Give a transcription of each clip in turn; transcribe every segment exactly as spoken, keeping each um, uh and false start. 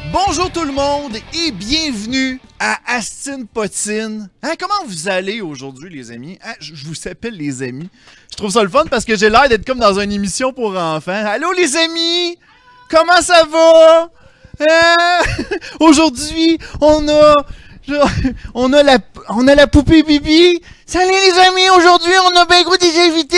Bonjour tout le monde et bienvenue à Astin Potine. Hein, comment vous allez aujourd'hui les amis? Hein, je, je vous appelle les amis. Je trouve ça le fun parce que j'ai l'air d'être comme dans une émission pour enfants. Allô les amis? Comment ça va? Hein? Aujourd'hui, on a... On a, la, on a la poupée Bibi. Salut les amis, aujourd'hui on a bien gros des invités.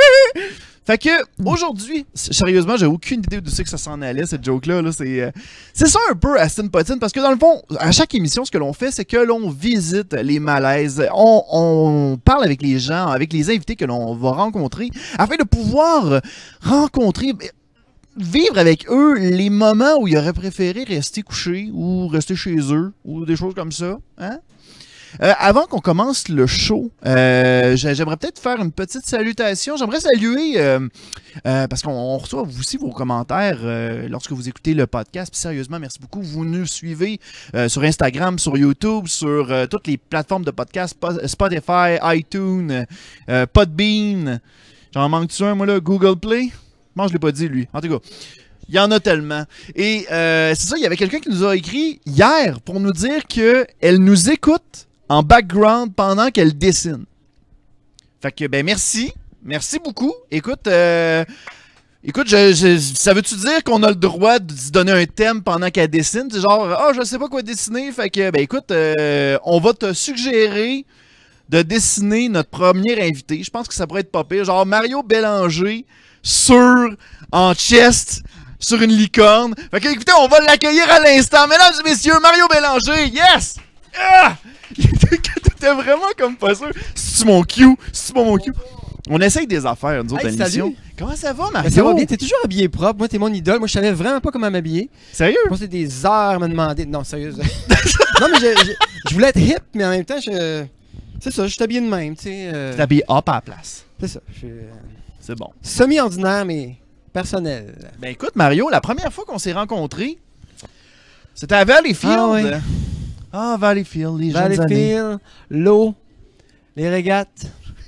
Fait que, aujourd'hui, sérieusement, j'ai aucune idée de ce que ça s'en allait, cette joke-là. -là, c'est euh, ça un peu Astin Potine, parce que dans le fond, à chaque émission, ce que l'on fait, c'est que l'on visite les malaises. On, on parle avec les gens, avec les invités que l'on va rencontrer, afin de pouvoir rencontrer... vivre avec eux les moments où ils auraient préféré rester couchés ou rester chez eux ou des choses comme ça. Hein? Euh, avant qu'on commence le show, euh, j'aimerais peut-être faire une petite salutation. J'aimerais saluer, euh, euh, parce qu'on reçoit aussi vos commentaires euh, lorsque vous écoutez le podcast. Puis sérieusement, merci beaucoup. Vous nous suivez euh, sur Instagram, sur YouTube, sur euh, toutes les plateformes de podcast, Spotify, iTunes, euh, Podbean. J'en manque-tu un, moi là? Google Play? Moi, je l'ai pas dit, lui. En tout cas, il y en a tellement. Et euh, c'est ça, il y avait quelqu'un qui nous a écrit hier pour nous dire qu'elle nous écoute en background pendant qu'elle dessine. Fait que, ben merci. Merci beaucoup. Écoute, euh, écoute, je, je, ça veut-tu dire qu'on a le droit de se donner un thème pendant qu'elle dessine? C'est genre, ah, oh, je sais pas quoi dessiner. Fait que, ben écoute, euh, on va te suggérer de dessiner notre premier invité. Je pense que ça pourrait être pas pire. Genre Mario Bélanger sur, en chest, sur une licorne. Fait que, écoutez, on va l'accueillir à l'instant. Mesdames et messieurs, Mario Bélanger, yes! Ah! T'étais vraiment comme pas sûr. C'est-tu mon cue? C'est-tu pas mon cue? On essaye des affaires, nous autres, hey, à l'émission. salut. Comment ça va, Mario? Ben, ça va bien, t'es toujours habillé propre. Moi, t'es mon idole. Moi, je savais vraiment pas comment m'habiller. Sérieux? Je passais des heures à me demander. Non, sérieux. Non, mais je, je, je voulais être hip, mais en même temps, je... c'est ça, je suis habillé de même, tu sais. Euh... Tu t'es habillé hop à la place. C'est ça. Je... C'est bon. Semi-ordinaire, mais personnel. Ben écoute, Mario, la première fois qu'on s'est rencontrés, c'était à Valleyfield. Ah, ouais. Ah, Valleyfield, les jeunes années. Valleyfield, l'eau, les régates.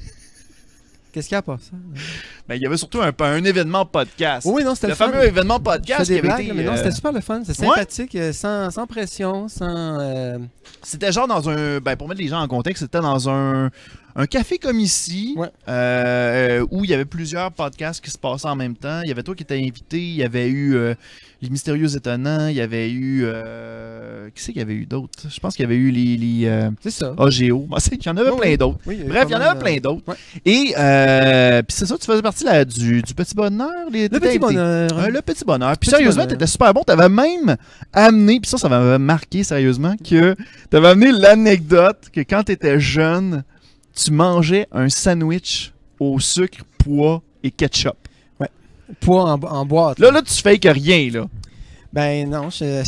Qu'est-ce qu'il y a pas ça? Ben, il y avait surtout un, un événement podcast. Oui, non, c'était le, le fun. fameux événement podcast qui avait blagues, été... mais non, euh... c'était super le fun. C'était sympathique, ouais? sans, sans pression, sans... Euh... C'était genre dans un... Ben, pour mettre les gens en contexte, c'était dans un... Un café comme ici, ouais. euh, où il y avait plusieurs podcasts qui se passaient en même temps. Il y avait toi qui étais invité, il y avait eu euh, Les Mystérieux Étonnants, il y avait eu... Euh, qui c'est qu'il y avait eu d'autres? Je pense qu'il y avait eu les... les euh, c'est ça. A G O. Il y en avait oh, plein oui. d'autres. Oui, Bref, il y en avait plein d'autres. Ouais. Et euh, puis c'est ça, tu faisais partie là, du, du Petit Bonheur? Les, le Petit Bonheur. Euh, le Petit Bonheur. Puis sérieusement, t'étais super bon. T'avais même amené, puis ça, ça m'avait marqué sérieusement, que t'avais amené l'anecdote que quand t'étais jeune... tu mangeais un sandwich au sucre, pois et ketchup. Ouais. Pois en, en boîte. Là, là, là, tu fais que rien, là. Ben non, je...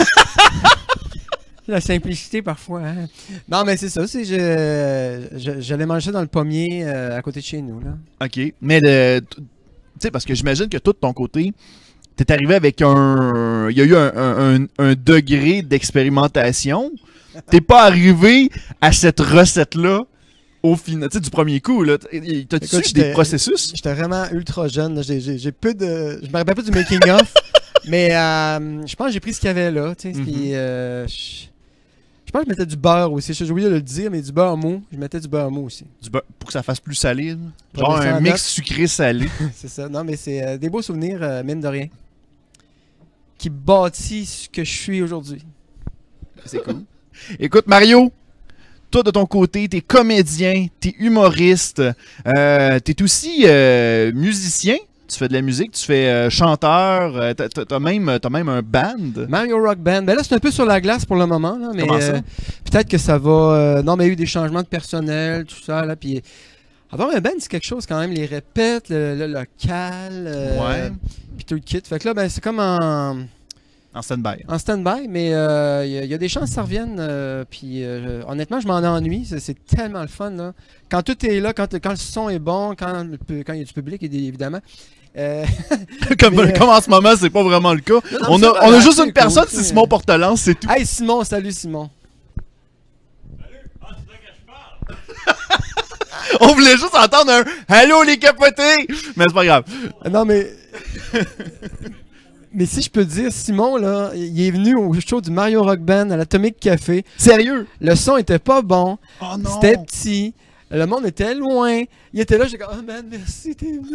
la simplicité parfois. Hein. Non, mais c'est ça. C'est je, je, j'allais manger dans le pommier euh, à côté de chez nous, là. OK. Mais, tu sais, parce que j'imagine que toi, de ton côté, t'es arrivé avec un... Il y a eu un, un, un, un degré d'expérimentation. T'es pas arrivé à cette recette-là au final, tu sais, du premier coup, là. T'as-tu su des processus? J'étais vraiment ultra jeune. J'ai peu de... Je me rappelle pas du making-of, mais euh, je pense que j'ai pris ce qu'il y avait là, tu sais. Mm-hmm. Puis, euh, je... je pense que je mettais du beurre aussi. J'ai oublié de le dire, mais du beurre mou. Je mettais du beurre mou aussi. Du beurre... Pour que ça fasse plus salé, là. Genre un mix sucré-salé. C'est ça. Non, mais c'est euh, des beaux souvenirs, euh, mine de rien, qui bâtissent ce que je suis aujourd'hui. C'est cool. Écoute, Mario, toi, de ton côté, t'es comédien, t'es humoriste, euh, t'es aussi euh, musicien. Tu fais de la musique, tu fais euh, chanteur, euh, t'as, t'as, même, t'as même un band. Mario Rock Band. Ben là, c'est un peu sur la glace pour le moment. Là, mais Comment ça? Euh, peut-être que ça va... Euh, non, mais il y a eu des changements de personnel, tout ça. Là, puis avoir un band, c'est quelque chose quand même. Les répètes, le, le local, euh, ouais. Puis tout le kit. Fait que là, ben, c'est comme en... En stand-by. En stand-by, mais il euh, y, y a des chances que ça revienne. Euh, puis euh, honnêtement, je m'en ennuie. C'est tellement le fun. Là. Quand tout est là, quand, quand le son est bon, quand il quand y a du public, évidemment. Euh, comme, mais, comme en ce moment, c'est pas vraiment le cas. Non, non, on a, on a juste une personne, c'est Simon Portelance, c'est tout. Hey Simon, salut Simon. Salut. Ah, c'est là que je parle. On voulait juste entendre un « Allô les capotés !» Mais c'est pas grave. Non, mais... mais si je peux dire, Simon, là, il est venu au show du Mario Rock Band à l'Atomic Café. Sérieux? Le son était pas bon. Oh non! C'était petit. Le monde était loin. Il était là, j'étais comme, oh man, merci, t'es venu.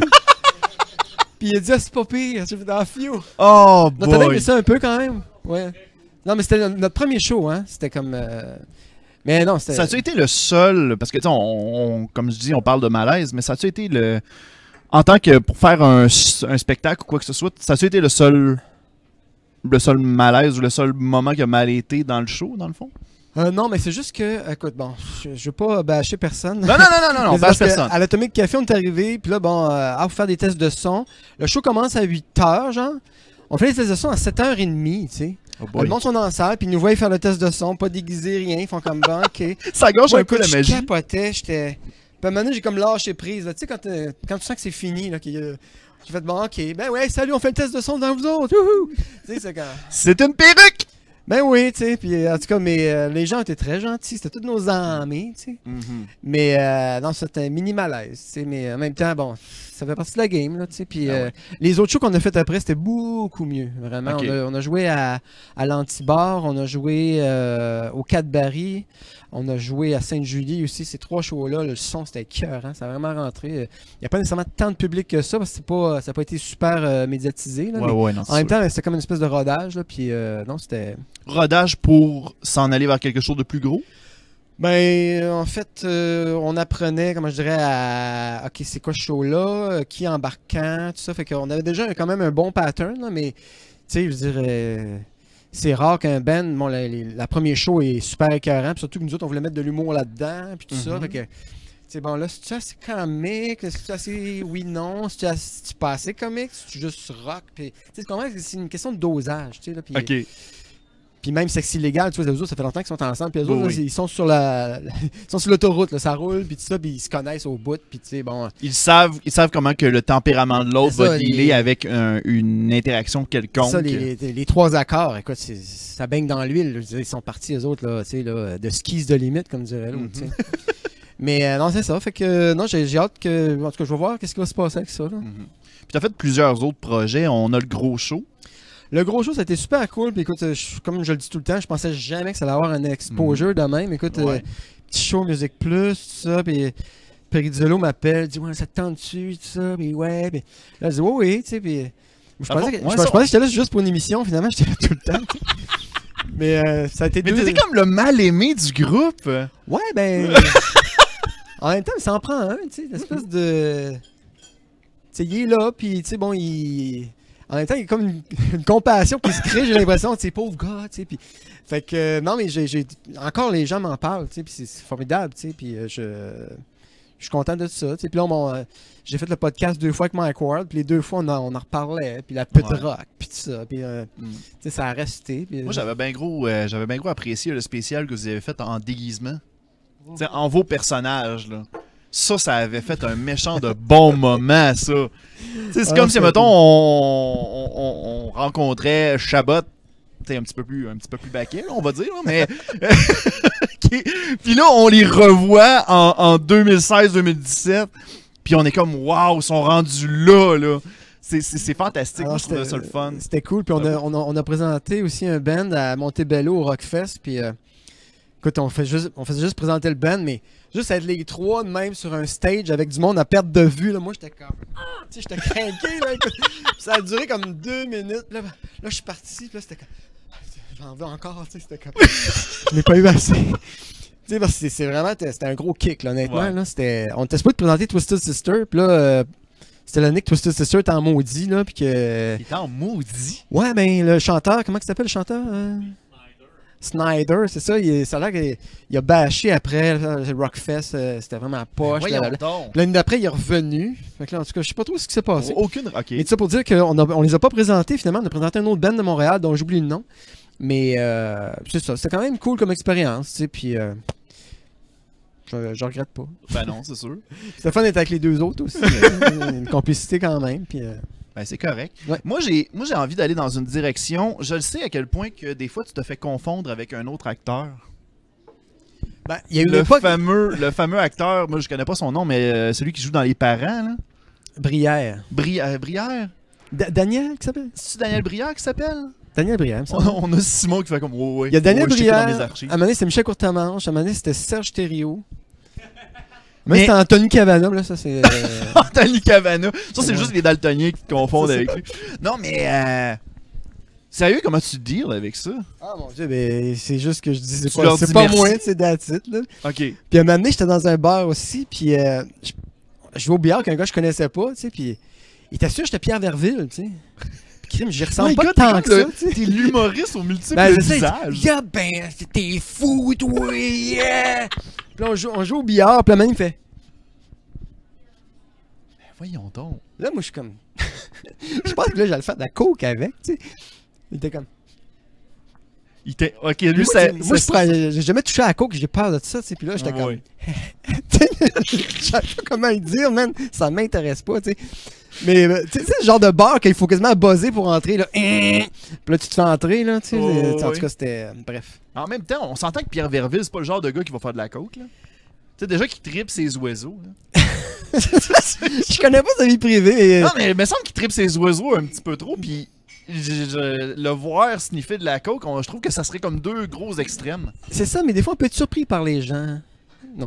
Puis il a dit, ah, c'est pas pire, j'ai fait dans Fio. Oh On t'avait aimé boy! ça un peu quand même. Ouais. Non, mais c'était no- notre premier show, hein. C'était comme. euh, Mais non, c'était. Ça a-tu été le seul, parce que tu sais, on, on- comme je dis, on parle de malaise, mais ça a-tu été le... En tant que, pour faire un, un spectacle ou quoi que ce soit, ça a-tu été le seul... le seul malaise ou le seul moment qui a mal été dans le show, dans le fond? Euh, non, mais c'est juste que. Écoute, bon, je, je veux pas bâcher personne. Non, non, non, non, non, non, Mais c'est bâche parce que personne. À l'Atomic Café, on est arrivé, puis là, bon, euh, à faire des tests de son. Le show commence à huit heures, genre. On fait les tests de son à sept heures trente, tu sais. Oh Le boy. monde sont dans la salle, puis ils nous voient faire le test de son, pas déguisés, rien. Ils font comme bon, ok. Ça gâche Moi, un peu écoute, la je magie. capotais, j'étais. Puis à un moment donné, j'ai comme lâché prise. là. Tu sais, quand, euh, quand tu sens que c'est fini, là, qu'il y a- j'ai fait bon, ok, ben ouais, salut, on fait le test de son dans vous autres. Wouhou! Tu sais, c'est quand. C'est une perruque! Ben oui, tu sais, puis euh, en tout cas, mais euh, les gens étaient très gentils, c'était tous nos amis, tu sais. Mhm. Mais euh, non, c'était un mini malaise, tu sais, mais en même temps, bon, ça fait partie de la game, là, tu sais. Puis Ah euh, ouais. les autres shows qu'on a fait après, c'était beaucoup mieux, vraiment. Ok. On, a, on a joué à, à l'Antibar, on a joué euh, au Cadbury, on a joué à Sainte-Julie aussi. Ces trois shows-là, le son, c'était écœurant, ça a vraiment rentré. Il n'y a pas nécessairement tant de public que ça, parce que c'est pas, ça n'a pas été super euh, médiatisé, là, Ouais, mais ouais, non, en c'est même sûr. temps, c'était comme une espèce de rodage, là, puis euh, non, c'était... Rodage pour s'en aller vers quelque chose de plus gros? Ben, euh, en fait, euh, on apprenait, comment je dirais, à. OK, c'est quoi ce show-là? euh, Qui embarquant, tout ça. Fait qu'on avait déjà quand même un bon pattern, là, mais, tu sais, je veux dire, euh, c'est rare qu'un band, bon, la, les- la première show est super écœurant, puis surtout que nous autres, on voulait mettre de l'humour là-dedans, puis tout ça. Mhm. Fait que, tu sais, bon, là, c'est-tu assez comique? C'est-tu assez oui, non? C'est-tu assez- c'est-tu pas assez comique? C'est-tu juste rock? Puis, tu sais, c'est comment c'est une question de dosage, tu sais, là. Puis, Ok. puis même Sexy Légal, tu vois, les autres, ça fait longtemps qu'ils sont ensemble. Puis les autres, Oui, là, oui. ils sont sur la, ils sont sur l'autoroute, là, ça roule, puis tout ça, puis ils se connaissent au bout, puis tu sais, bon. Ils savent, ils savent comment que le tempérament de l'autre C'est ça, va dealer les- avec un- une interaction quelconque. Ça, les, les- les trois accords, écoute, c'est- ça baigne dans l'huile. Je veux dire, ils sont partis, les autres, là, tu sais, là, de skis de limite, comme dirait l'autre, Mhm. tu sais. Mais euh, non, c'est ça. Fait que, non, j'ai j'ai hâte que. En tout cas, je vais voir qu'est-ce qui va se passer avec ça, là. Mhm. Puis t'as fait plusieurs autres projets. On a le gros show. Le gros show, ça a été super cool. Puis écoute, euh, je- comme je le dis tout le temps, je pensais jamais que ça allait avoir un exposure de même. Écoute, euh, Ouais. petit show Musique Plus, tout ça. Puis Perizzolo m'appelle, dit ouais, ça te tente dessus, tout ça. Puis ouais. Puis là, je dis oui, oui, tu sais. Puis je Ah pensais bon? que, je, Ouais, je ça- pensais que j'étais là juste pour une émission. Finalement, j'étais là tout le temps. Mais euh, ça a été Mais deux. t'étais comme le mal-aimé du groupe. Ouais, ben. En même temps, ça en prend un, tu sais, une espèce de. Tu sais, il est là, puis tu sais, bon, il. En même temps, il y a comme une, une compassion qui se crée, j'ai l'impression, tu sais, pauvre gars, tu sais, puis. Fait que, euh, non, mais j'ai. j'ai- Encore, les gens m'en parlent, tu sais, puis c'est c'est formidable, tu sais, puis euh, je. Je suis content de ça, tu sais, puis là, mon, euh, j'ai fait le podcast deux fois avec Mike Ward, puis les deux fois, on en, on en reparlait, puis la pute Ouais. rock, puis tout ça, puis, euh, Mm. tu sais, ça a resté, puis. Moi, j'avais bien gros, euh, j'avais bien gros apprécié le spécial que vous avez fait en déguisement. T'sais, en vos personnages, là. Ça, ça avait fait un méchant de bon moment, ça. T'sais, c'est Ah, comme si, c'est mettons, cool. on, on- on rencontrait Chabot, t'sais, un petit peu plus, un petit peu plus baquet, là, on va dire, là, mais... qui- Puis là, on les revoit en, en deux mille seize deux mille dix-sept, puis on est comme, waouh, ils sont rendus là, là. C'est- C'est c'est fantastique, Alors, moi, je trouvais c'était- ça le fun. C'était cool. Puis on a, on, a, on a présenté aussi un band à Montebello au Rockfest. Puis euh, écoute, on, fait juste, on faisait juste présenter le band, mais juste être les trois de même sur un stage avec du monde à perte de vue. Là, moi, j'étais comme. Ah! Tu sais, j'étais craqué. Là, écoute. Ça a duré comme deux minutes. Là, là je suis parti. Puis là, c'était comme. Ah, j'en veux encore. Tu sais, c'était comme. Je n'ai pas eu assez. Tu sais, parce que c'est- c'est vraiment. C'était un gros kick, là, honnêtement. Ouais. Là, c'était, on était supposé de présenter Twisted Sister. Puis là. euh, c'était l'année que Twisted Sister était en maudit, là, puis que... Il était en maudit. Ouais, ben, le chanteur, comment il s'appelle, le chanteur? euh? Snyder, c'est ça, il, ça a l'air qu'il il a bâché après, là, le Rockfest, euh, c'était vraiment poche. Voyons blablabla. donc. L'année d'après, il est revenu. Fait que là, en tout cas, je sais pas trop ce qui s'est passé. Aucune... OK. Mais tout ça pour dire qu'on a- on les a pas présentés, finalement, on a présenté un autre band de Montréal, dont j'oublie le nom. Mais euh, c'est ça, c'était quand même cool comme expérience, tu sais, puis... euh, je, je regrette pas. Ben non, c'est sûr. C'était fun d'être avec les deux autres aussi. euh, une complicité quand même, puis... euh, Ben, c'est correct. Ouais. Moi, j'ai moi j'ai envie d'aller dans une direction. Je le sais à quel point que des fois, tu te fais confondre avec un autre acteur. ben, il y a eu une Le époque... fameux, le fameux acteur, moi, je connais pas son nom, mais euh, celui qui joue dans Les Parents, là. Brière. Bri euh, Brière? Da- Daniel, qui s'appelle? C'est Daniel Brière qui s'appelle? Daniel Brière, il me On semble. a, on a Simon qui fait comme ouais, ouais. Il y a Daniel ouais, je check dans mes Brière, à un archives. moment donné, c'était Michel Courtemanche, à un moment donné, c'était Serge Thériault. Mais- Mais c'était Anthony Cavana, là, ça c'est... euh, Anthony Cavana. Ça, c'est Ouais. juste les daltoniens qui te confondent C'est avec ça. lui. Non, mais. Euh... Sérieux, comment tu deals avec ça? Ah mon dieu, mais c'est juste que je dis, c'est Tu pas, leur c'est dis pas merci. moi, c'est that's it, là. Ok. Puis à un moment donné, j'étais dans un bar aussi, puis euh, je, je jouais au billard avec un gars que je connaissais pas, tu sais, puis il était sûr que j'étais Pierre Verville, tu sais. Puis crime, j'y ressemble My pas God, tant t'es que comme ça, le- tu sais. T'es l'humoriste aux multiples Ben, c'est ça, il visages. dit, yeah, ben, t'es fou, toi, yeah! Puis là, on joue, on joue au billard, puis la main, il me fait. Voyons donc. Là, moi, je suis comme. Je pense que là, j'allais faire de la coke avec, tu sais. Il était comme. Il était. Ok, lui, Moi, c'est. c'est- moi, je prends- j'ai jamais touché à la coke, j'ai peur de ça, tu sais. Puis là, j'étais comme. Ouais. Tu sais, je savais pas comment le dire, man. Ça m'intéresse pas, tu sais. Mais, euh, tu sais, c'est le genre de bar qu'il faut quasiment buzzer pour entrer, là. Puis là, tu te fais entrer, là, tu sais. Oh, en tout oui. cas, c'était. euh, bref. En même temps, on s'entend que Pierre Verville, c'est pas le genre de gars qui va faire de la coke, là. Tu sais, déjà qu'il tripe ses oiseaux, là. Je connais pas sa vie privée. mais, euh, Non, mais il me semble qu'il tripe ses oiseaux un petit peu trop, puis je- je- le voir sniffer de la coke, on- je trouve que ça serait comme deux gros extrêmes. C'est ça, mais des fois, on peut être surpris par les gens. Non.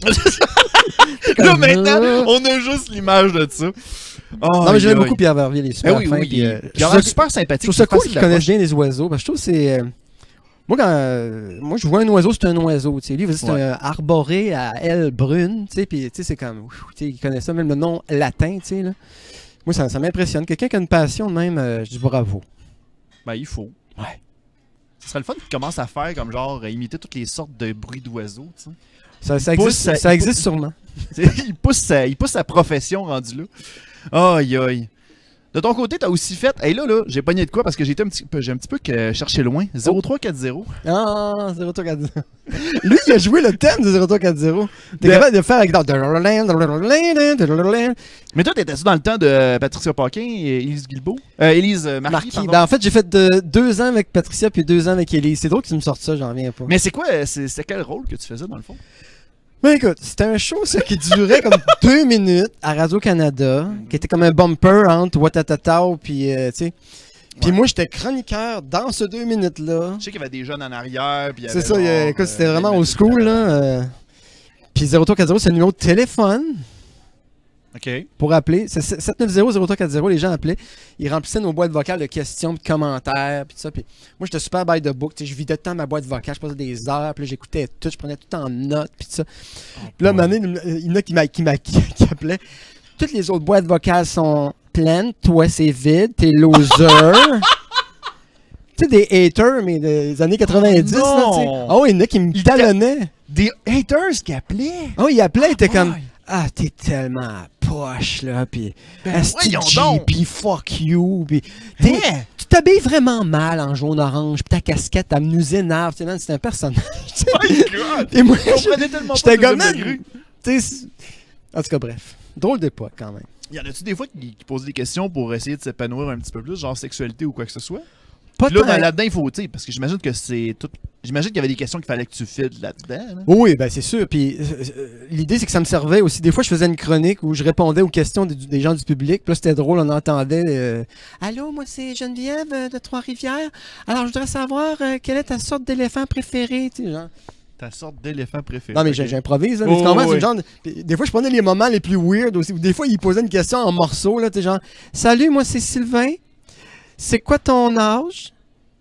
Là, maintenant, on a juste l'image de ça. Oh, non, mais j'aime aïe, beaucoup aïe. Pierre Verville, il est super Ben oui, fin. oui, puis, il, euh, il je a trouve l'air ça- super je sympathique. trouve ça cool facile qu'il d'approche. connaisse bien les oiseaux. Parce que je trouve que c'est. euh, Moi, quand. euh, Moi, je vois un oiseau, c'est un oiseau. Tu sais. Lui, il va dire, c'est Ouais. un arboré à ailes brunes. Tu sais, puis tu sais, c'est comme. ouf, tu sais, il connaît ça, même le nom latin. Tu sais, là. Moi, ça, ça m'impressionne. Quelqu'un qui a une passion de même, euh, je dis bravo. Ben, il faut. Ouais. Ce serait le fun qu'il commence à faire comme genre euh, imiter toutes les sortes de bruits d'oiseaux, tu sais. Ça, ça pousse existe, sa- ça il existe sûrement. il, pousse sa, il pousse sa profession rendu là. Aïe aïe. De ton côté, t'as aussi fait. Hey là, là, j'ai pogné de quoi parce que j'ai été un petit peu, j'ai un petit peu que cherché loin. zéro trois quatre zéro. Ah, zéro trois quatre zéro. Lui, il a joué le thème de zéro trois quatre zéro. T'es De- capable de faire avec. Marquis. Mais toi, t'étais-tu dans le temps de Patricia Paquin et Élise Guilbeault? Euh, Élise euh, Marquis, pardon. Ben, en fait, j'ai fait de- deux ans avec Patricia puis deux ans avec Elise. C'est drôle que tu me sortes ça, j'en reviens pas. Mais c'est quoi, euh, c'est c'est quel rôle que tu faisais dans le fond? Ben écoute, c'était un show ça, qui durait comme deux minutes à Radio-Canada, qui était comme un bumper entre Watatatao puis euh, tu sais. Puis Ouais. moi, j'étais chroniqueur dans ce deux minutes-là. Je sais qu'il y avait des jeunes en arrière. puis il y C'est avait ça, il y a- genre, écoute, c'était euh, vraiment des old mecs school, de- là. euh. Puis zéro trois quatre zéro, c'est le numéro de téléphone Ok. pour appeler. C'est sept neuf zéro zéro trois quatre zéro, les gens appelaient. Ils remplissaient nos boîtes vocales de questions, de commentaires, puis tout ça. Puis moi, j'étais super by the book. Tu sais, je vidais tout le temps ma boîte vocale, je passais des heures, puis là, j'écoutais tout, je prenais tout en notes, puis tout ça. Puis là, à un moment donné, il y en a qui, m'a- qui, m'a- qui appelaient. Toutes les autres boîtes vocales sont pleines, toi, c'est vide, t'es loser. Tu sais, des haters, mais des années quatre-vingt-dix, là, non! tu sais. Ah oui, il y en a qui me Ils talonnaient. Des haters qui appelaient. Ah oui, il appelait, il était comme... Ouais. Ah, t'es tellement à poche, là, pis... Ben, Asti voyons G, donc. pis fuck you, pis... t'es- Hein? Tu t'habilles vraiment mal en jaune-orange, pis ta casquette, elle nous énerve, tu sais, man, c'est un personnage. My God! Et moi, Je je- comprenais tellement j'étais pas le comme, deuxième degré. tu sais... c'est- En tout cas, bref. Drôle d'époque, quand même. Y en a-tu des fois qui, qui posent des questions pour essayer de s'épanouir un petit peu plus, genre sexualité ou quoi que ce soit? Pas Puis là, tant- ben, là-dedans, il faut, tu sais, parce que j'imagine que c'est tout. J'imagine qu'il y avait des questions qu'il fallait que tu files là-dedans. là. Oui, ben c'est sûr. Puis euh, euh, l'idée, c'est que ça me servait aussi. Des fois, je faisais une chronique où je répondais aux questions des, des gens du public. Puis là, c'était drôle, on entendait euh, Allô, moi, c'est Geneviève euh, de Trois-Rivières. Alors, je voudrais savoir euh, quelle est ta sorte d'éléphant préféré. Tu sais, genre. Ta sorte d'éléphant préféré. Non, mais Ok. j'ai- j'improvise. Là, mais Oh, tu comprends, c'est oui. le genre de- Puis des fois, je prenais les moments les plus weird aussi. Ou des fois, ils posaient une question en morceaux. Là, tu sais, genre Salut, moi, c'est Sylvain. C'est quoi ton âge?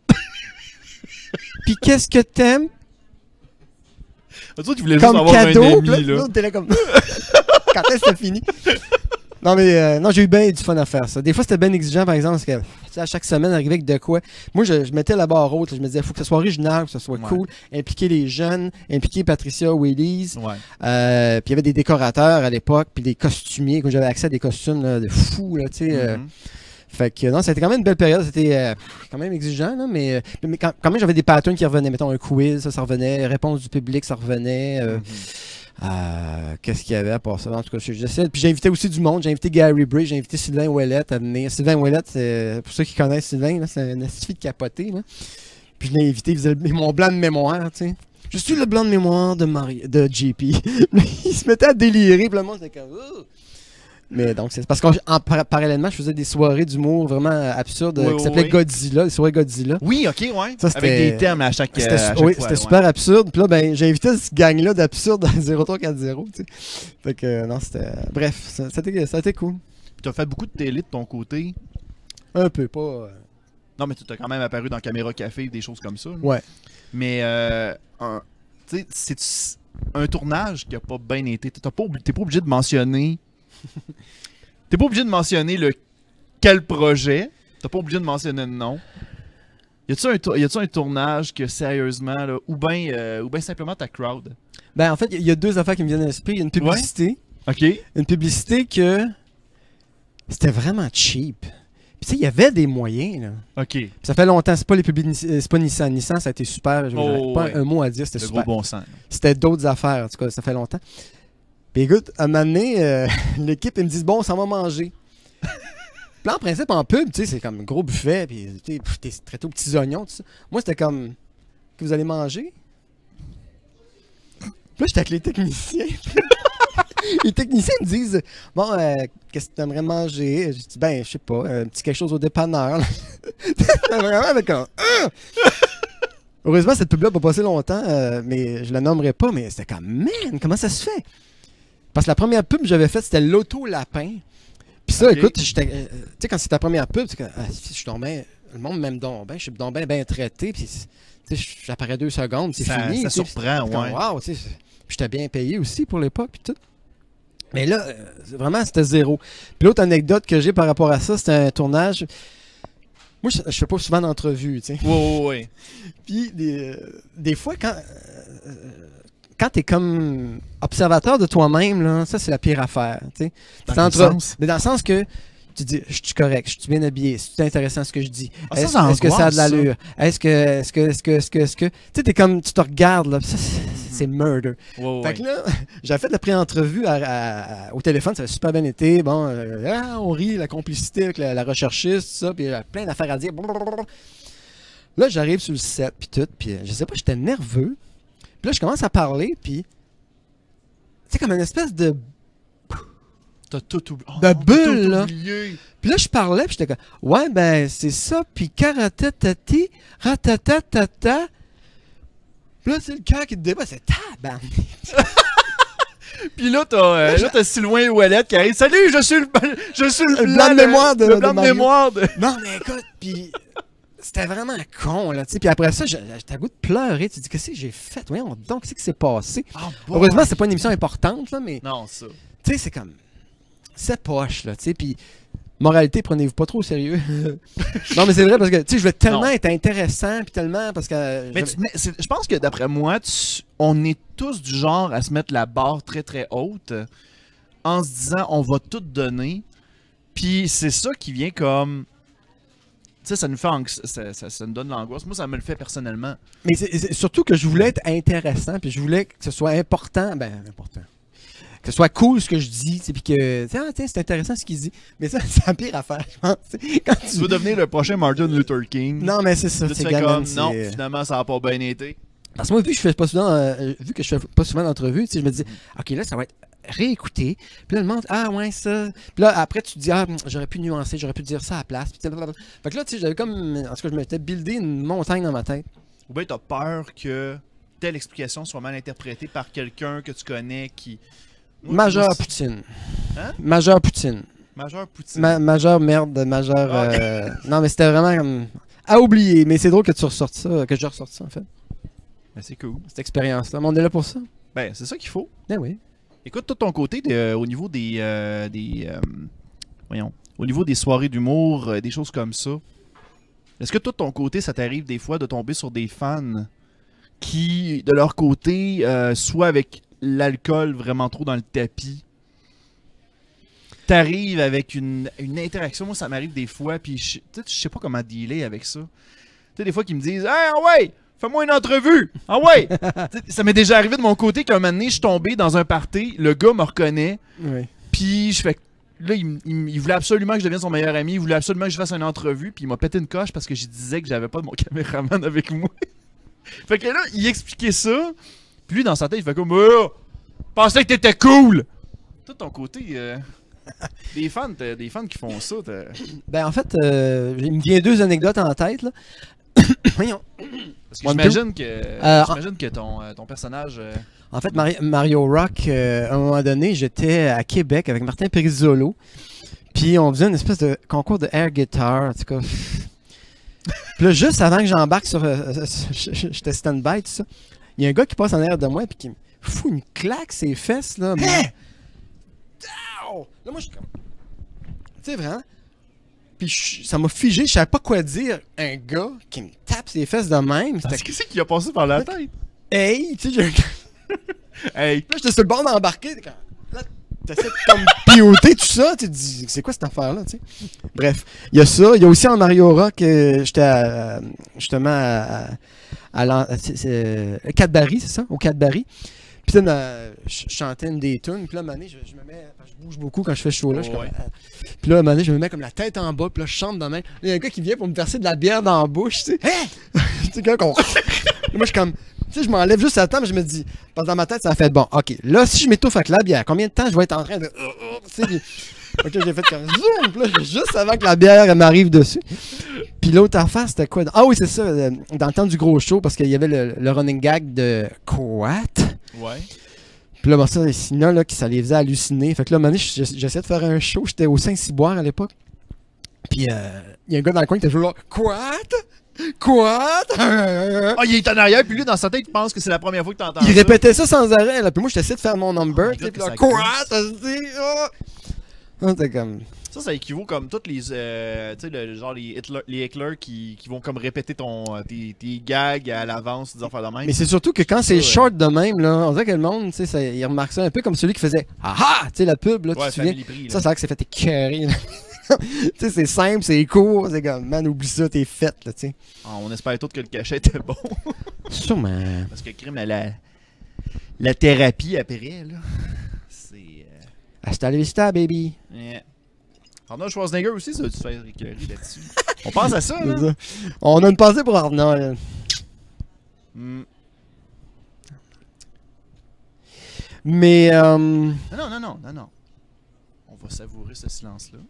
Puis qu'est-ce que t'aimes Ah, toi, tu voulais juste comme avoir cadeau? un Puis ami, là, là. l'autre, t'es là comme. Quand est-ce que c'est fini? Non, mais euh, non, j'ai eu bien du fun à faire ça. Des fois, c'était bien exigeant, par exemple, parce que tu sais, à chaque semaine, arriver avec de quoi. Moi, je, je mettais la barre haute. là. Je me disais, il faut que ce soit original, que ce soit Ouais. cool. Impliquer les jeunes, impliquer Patricia ou Elise. Ouais. Euh, puis il y avait des décorateurs à l'époque, puis des costumiers. Quand j'avais accès à des costumes là, de fous, là, tu sais. euh, Mhm. Fait que non, c'était quand même une belle période. C'était euh, quand même exigeant, là, mais, euh, mais quand, quand même, j'avais des patterns qui revenaient. Mettons, un quiz, ça, ça revenait. Réponse du public, ça revenait. euh, Mhm. euh, Qu'est-ce qu'il y avait à part ça? En tout cas, j'essaie. Puis j'ai invité aussi du monde. J'ai invité Gary Bray, j'ai invité Sylvain Ouellette à venir. Sylvain Ouellette, c'est, pour ceux qui connaissent Sylvain, là, c'est un astuce de capoté. Là. Puis je l'ai invité, il faisait le- mon blanc de mémoire, tu sais. Je suis le blanc de mémoire de, Marie, de J P. il se mettait à délirer, puis le monde était comme... Ouh! Mais donc, c'est parce qu'en par parallèlement, je faisais des soirées d'humour vraiment absurdes Oui, euh, qui oui, s'appelaient oui. Godzilla, les soirées Godzilla. Oui, ok, ouais. Ça, c'était- Avec des thèmes à chaque, C'était euh, à chaque oui, fois. c'était ouais. super absurde. Puis là, ben, j'ai invité ce gang-là d'absurde dans zéro trois quatre zéro. Tu sais. Fait que, euh, non, c'était. Bref, ça, ça, a été, ça a été cool. Tu as fait beaucoup de télé de ton côté. Un peu, pas. euh, Non, mais tu t'as quand même apparu dans Caméra Café, des choses comme ça. là. Ouais. Mais, euh, un- tu sais, c'est un tournage qui a pas bien été. T'as pas obli- T'es pas obligé de mentionner. T'es pas obligé de mentionner le quel projet. T'as pas obligé de mentionner le nom. Y a-tu un, tour- y a-tu un tournage que sérieusement, là, ou bien euh, ou bien simplement ta crowd? Ben, en fait, il y a deux affaires qui me viennent à l'esprit. Il y a une publicité. Ok. Une publicité que. C'était vraiment cheap. Puis, tu sais, il y avait des moyens, là. Ok. Puis ça fait longtemps, c'est pas les publi- euh, c'est pas Nissan. Nissan, ça a été super. J'ai Oh, pas ouais. un mot à dire, c'était Le super. gros bon sens. C'était d'autres affaires, en tout cas, ça fait longtemps. Puis écoute, à un moment donné, euh, l'équipe, ils me disent, bon, ça va manger. Puis là, en principe, en pub, tu sais, c'est comme un gros buffet, puis tu sais, pff, t'es traité aux petits oignons, tout ça. Moi, c'était comme, que vous allez manger? Puis là, j'étais avec les techniciens. Les techniciens me disent, bon, euh, qu'est-ce que tu aimerais manger? Je dis, ben, je sais pas, un petit quelque chose au dépanneur. là. Vraiment avec un. Ah! Heureusement, cette pub-là n'a pas passé longtemps, euh, mais je la nommerai pas, mais c'était comme, man, comment ça se fait? Parce que la première pub que j'avais faite, c'était l'auto-lapin. Puis ça, Ok. écoute, j'étais, euh, tu sais, quand c'est ta première pub, c'est que ah, je suis donc ben, le monde m'aime donc ben, je suis donc bien ben traité, puis tu sais, j'apparais deux secondes, c'est Ça, fini. ça tu sais, surprend, c'est comme, ouais. wow, tu sais, puis j'étais bien payé aussi pour l'époque, puis tout. Mais là, euh, vraiment, c'était zéro. Puis l'autre anecdote que j'ai par rapport à ça, c'était un tournage. Moi, je, je fais pas souvent d'entrevues, tu sais. Ouais, ouais, ouais. Puis des, euh, des fois, quand, euh, quand t'es comme observateur de toi-même, là, ça, c'est la pire affaire, tu sais. Dans C'est quel entre- sens? Mais dans le sens que tu dis, je suis correct, je suis bien habillé, c'est intéressant ce que je dis. Ah, ça, Est-ce ça est-ce que ça a de angoisse, ça. l'allure? Est-ce que, est-ce que, est-ce que, est-ce que, est-ce que... Tu sais, t'es comme, tu te regardes, là, puis ça, c'est c'est murder. Ouais, ouais, Fait ouais. que là, j'avais fait la pré-entrevue à- à- à- au téléphone, ça avait super bien été. Bon, euh, ah, on rit, la complicité avec la, la recherchiste, tout ça, puis il y a plein d'affaires à dire. Blablabla. Là, j'arrive sur le set, puis tout, puis euh, je sais pas, j'étais nerveux. Puis là, je commence à parler, puis... Tu sais, comme une espèce de... T'as tout oublié. De bulle, tout là. oublié. Puis là, je parlais, puis j'étais comme... Ouais, ben, c'est ça, puis karatatati, ratatatata... Puis là, c'est le cœur qui te débat, c'est tabarnak. Puis là, t'as euh, là, t'as Sylvain Ouellette qui arrive. Salut, je suis le, je suis le, Le blanc de mémoire de- le de blanc de Mario. mémoire de. Non, mais écoute, puis c'était vraiment con, là, tu sais. Puis après ça, j'ai- j'étais à goût de pleurer. Tu te dis, qu'est-ce que j'ai fait? Voyons donc, qu'est-ce qui s'est passé? Ah, Heureusement, c'est pas une émission importante, là, mais Non, ça. tu sais, c'est comme. C'est poche, là, tu sais. Puis, moralité, prenez-vous pas trop au sérieux. Non, mais c'est vrai, parce que, tu sais, je voulais tellement Non. être intéressant, puis tellement, parce que. euh, Mais j'avais- tu te mets- c'est- je pense que d'après moi, tu- on est tous du genre à se mettre la barre très très haute en se disant on va tout donner. Puis c'est ça qui vient comme. Tu sais, ça nous fait anx- ça, ça, ça nous donne l'angoisse. Moi, ça me le fait personnellement. Mais c'est c'est surtout que je voulais être intéressant, puis je voulais que ce soit important. Ben, important. Que ce soit cool ce que je dis, tu sais, puis que. tu sais, Ah, tiens, c'est intéressant ce qu'il dit. Mais ça, c'est la pire affaire, je pense. tu sais. Quand Tu tu. veux devenir le prochain Martin Luther King. Non, mais c'est ça. Là, tu c'est fais gamin, comme c'est- non, finalement, ça n'a pas bien été. Parce que moi, vu que je fais pas souvent, euh, vu que je fais pas souvent d'entrevues, tu sais, je me dis, ok, là, ça va être réécouté. Puis là, le monde, ah ouais, ça. Puis là, après, tu te dis, ah, hum, j'aurais pu nuancer, j'aurais pu dire ça à la place. Puis blablabla. Fait que là, tu sais, j'avais comme, en tout cas, je m'étais buildé une montagne dans ma tête. Ou bien t'as peur que telle explication soit mal interprétée par quelqu'un que tu connais qui. Moi, Majeur moi, c'est- Poutine. Hein? Majeur Poutine. Majeur Poutine. Ma- majeur merde, majeur. Ah, ok. euh, Non, mais c'était vraiment comme. À oublier, mais c'est drôle que tu ressortes ça, que je ressorte ça, en fait. Ben, c'est cool. Cette expérience-là. Mais on est là pour ça. Ben, c'est ça qu'il faut. Ben oui. Écoute, toi, de ton côté, de- euh, au niveau des. euh, des euh, voyons. Au niveau des soirées d'humour, euh, des choses comme ça. Est-ce que toi, de ton côté, ça t'arrive des fois de tomber sur des fans qui, de leur côté, euh, soit avec l'alcool vraiment trop dans le tapis, t'arrives avec une, une interaction. Moi, ça m'arrive des fois, puis je tu sais, je sais pas comment dealer avec ça. Tu sais, des fois, qu'ils me disent « Hey, ah ouais, fais-moi une entrevue! Ah ouais! » Tu sais, ça m'est déjà arrivé de mon côté qu'un moment donné, je suis tombé dans un party, le gars me reconnaît, Oui. puis je fais... Là, il, m- il m- il voulait absolument que je devienne son meilleur ami, il voulait absolument que je fasse une entrevue, puis il m'a pété une coche parce que je disais que j'avais pas de mon caméraman avec moi. Fait que là, il expliquait ça, puis lui, dans sa tête, il fait comme « Oh, je pensais que t'étais cool! » Toi, de ton côté... euh, Des fans, t'as- des fans qui font ça. t'as- Ben, en fait, euh, il me vient deux anecdotes en tête, là. Voyons. Parce que One, j'imagine que, Euh, j'imagine que ton, euh, ton personnage... euh, En fait, Mari- Mario Rock, euh, à un moment donné, j'étais à Québec avec Martin Perizzolo. Puis on faisait une espèce de concours de air guitar, en tout cas. Puis là, juste avant que j'embarque sur... euh, euh, j'étais stand-by, tout ça. Il y a un gars qui passe en arrière de moi puis qui me fout une claque ses fesses, là. moi. Ow! Là, moi, je suis comme... Tu sais, vraiment? Puis je- ça m'a figé, je savais pas quoi dire. Un gars qui me tape ses fesses de même. C'était Qu'est-ce qui a passé par la tête? hey, tu sais, j'ai... Hey! Là, j'étais sur le bord d'embarquer. t'es comme- Là, t'essaies de comme piloter tout ça. Tu te dis, c'est quoi cette affaire-là, tu sais? Bref, il y a ça. Il y a aussi en Mario Rock, euh, j'étais à, justement à, à, l'en- c'est- c'est, euh, Cadbury, c'est ça? Au Cadbury. Puis là, dans- je je chantais une des tunes. Puis là, à un moment donné, je, je me mets... parce que Je bouge beaucoup quand je fais ce show-là. je suis Oh, ouais. comme, euh, puis là, à un moment donné, je me mets comme la tête en bas. Puis là, je chante de même. Là, il y a un gars qui vient pour me verser de la bière dans la bouche, tu sais. Tu sais, quand on... Moi, je suis comme... Tu sais, je m'enlève juste à temps, mais je me dis... Parce que dans ma tête, ça a fait bon. OK, là, si je m'étouffe avec la bière, combien de temps je vais être en train de... Tu sais, puis- OK, j'ai fait comme... Zoom! Puis là, juste avant que la bière elle m'arrive dessus. Puis l'autre affaire, c'était quoi? Ah oui, c'est ça. euh, Dans le temps du gros show, parce qu'il y avait le, le running gag de... Quoi? Ouais. Puis là, bon, ça, les signaux, là, qui ça les faisait halluciner. Fait que là, à un moment donné, j- j'essayais de faire un show. J'étais au Saint-Cyboire à l'époque. Puis euh, il y a un gars dans le coin qui était toujours là. Quoi? Quoi? Ah, il est en arrière, puis lui, dans sa tête, il pense que c'est la première fois que t'entends Il ça. répétait ça sans arrêt. Là. Puis moi, j'essayais de faire mon number. Oh my tu sais, God, puis là, que ça quoi? glisse. Ça se dit. Ah! Ah, c'était comme. Ça, ça équivaut comme toutes les. Euh, tu sais, le- genre les Hitler, les hecklers qui, qui vont comme répéter ton, euh, tes, tes gags à l'avance, des affaires de même. Mais c'est surtout que quand c'est ouais. short de même, là, on dirait que le monde, tu sais, ça- il remarque ça un peu comme celui qui faisait Ah ah! Tu sais, la pub, là, tu Ouais, te souviens? Family Prix, là. Ça, c'est vrai que c'est fait écœurer. là. Tu sais, c'est simple, c'est court. C'est comme, man, oublie ça, t'es fait, là, tu sais. Ah, on espère tous que le cachet était bon. Sûrement. Parce que crime, la, la, la thérapie après, là. C'est. Euh, Hasta la vista, baby. yeah. Arnold Schwarzenegger aussi, ça va-tu se faire écœurer là-dessus? On pense à ça, C'est là. ça. On a une pensée pour Arnold. Hmm. Mais, euh, Non, non, non, non, non, non. On va savourer ce silence-là.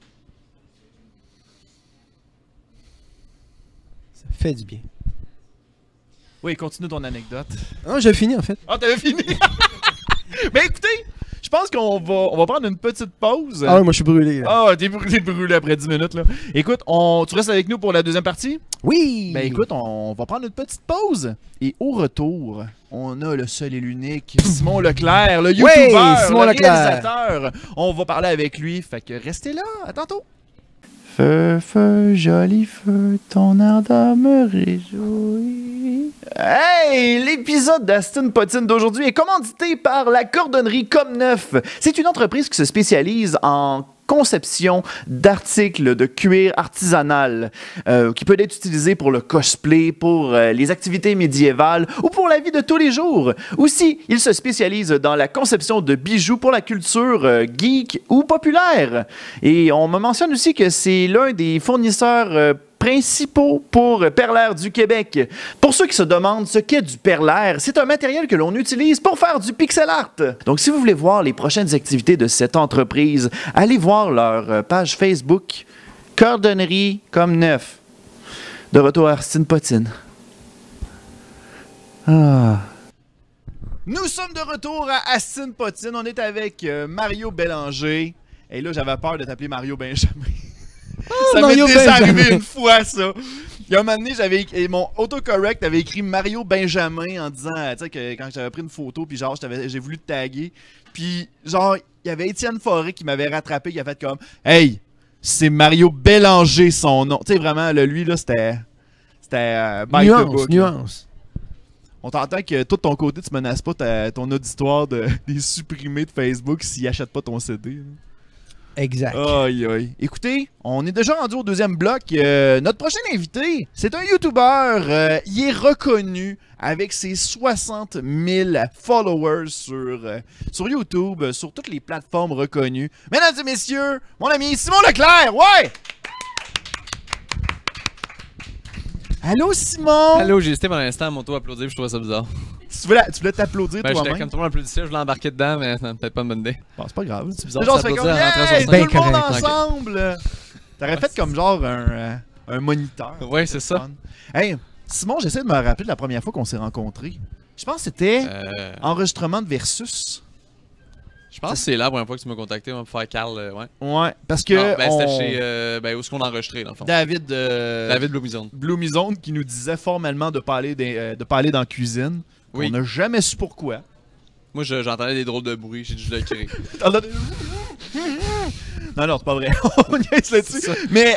ça fait du bien. Oui, continue ton anecdote. Ah, j'ai fini, en fait. Ah, t'avais fini? Mais écoutez, je pense qu'on va, on va prendre une petite pause. Ah, ouais, moi, je suis brûlé. là. Ah, t'es brûlé, brûlé après dix minutes, là. Écoute, on, tu restes avec nous pour la deuxième partie? Oui! Ben écoute, on va prendre une petite pause. Et au retour, on a le seul et l'unique Simon Leclerc, le Oui, YouTuber, Simon le Leclerc. réalisateur. On va parler avec lui, fait que restez là, à tantôt. Feu, feu, joli feu, ton ardeur me réjouit. Hey! L'épisode d'Astin Potine d'aujourd'hui est commandité par la cordonnerie Comme Neuf. C'est une entreprise qui se spécialise en conception d'articles de cuir artisanal euh, qui peut être utilisé pour le cosplay, pour euh, les activités médiévales ou pour la vie de tous les jours. Aussi, il se spécialise dans la conception de bijoux pour la culture euh, geek ou populaire. Et on me mentionne aussi que c'est l'un des fournisseurs euh, principaux pour perlaire du Québec. Pour ceux qui se demandent ce qu'est du perlaire, c'est un matériel que l'on utilise pour faire du pixel art. Donc, si vous voulez voir les prochaines activités de cette entreprise, allez voir leur page Facebook Cordonnerie Comme Neuf. De retour à Astin Potine. Ah. Nous sommes de retour à Astin Potine. On est avec euh, Mario Bélanger. Et là, j'avais peur de t'appeler Mario Benjamin. Ça m'est Mario déjà Benjamin. arrivé une fois, ça. Il y a un moment donné, j'avais écrit- et mon autocorrect avait écrit Mario Benjamin en disant, euh, tu sais, que quand j'avais pris une photo, puis genre, je t'avais- j'ai voulu te taguer. Puis, genre, il y avait Étienne Forêt qui m'avait rattrapé, qui a fait comme, hey, c'est Mario Bélanger son nom. Tu sais, vraiment, là, lui, là, c'était. C'était. Euh, by the Nuance, book, là. nuance. On t'entend que toi, de ton côté, tu menaces pas ta- ton auditoire de, des supprimés de Facebook s'ils achètent pas ton C D. là. Exact. Aïe, aïe. Écoutez, on est déjà rendu au deuxième bloc. Euh, notre prochain invité, c'est un YouTuber. Euh, il est reconnu avec ses soixante mille followers sur, euh, sur YouTube, euh, sur toutes les plateformes reconnues. Mesdames et messieurs, mon ami Simon Leclerc, ouais! Allô, Simon? Allô, j'ai hésité pendant l'instant à m'auto-applaudir, puis je trouvais ça bizarre. Tu voulais, tu voulais t'applaudir Ben, j'étais toi-même? comme tout le monde applaudissait, je voulais embarquer dedans, mais non, peut-être pas une bonne idée. Bon, c'est pas grave. C'est bizarre, Genre, ça tu fais comme, applaudir en rentrant sur hey, scène. tout le Ben monde correct. ensemble! T'aurais fait comme genre un, euh, un moniteur. Ouais, c'est ça. Fun. Hey, Simon, j'essaie de me rappeler de la première fois qu'on s'est rencontrés. Je pense que c'était Euh, enregistrement de Versus. je pense que c'est là la première fois que tu m'as contacté pour faire Carl, euh, ouais. Ouais, parce que Non, ben, on- c'était chez, euh, ben, où est-ce qu'on a enregistré, dans le fond? David, euh, David Bloomizone. Bloomizone qui nous disait formellement de pas aller, des- euh, de pas aller dans la cuisine. Oui. On n'a jamais su pourquoi. Moi, je- j'entendais des drôles de bruit, j'ai dû le créer. T'en as des- Non, non, c'est pas vrai. On niaise là-dessus. C'est ça. Mais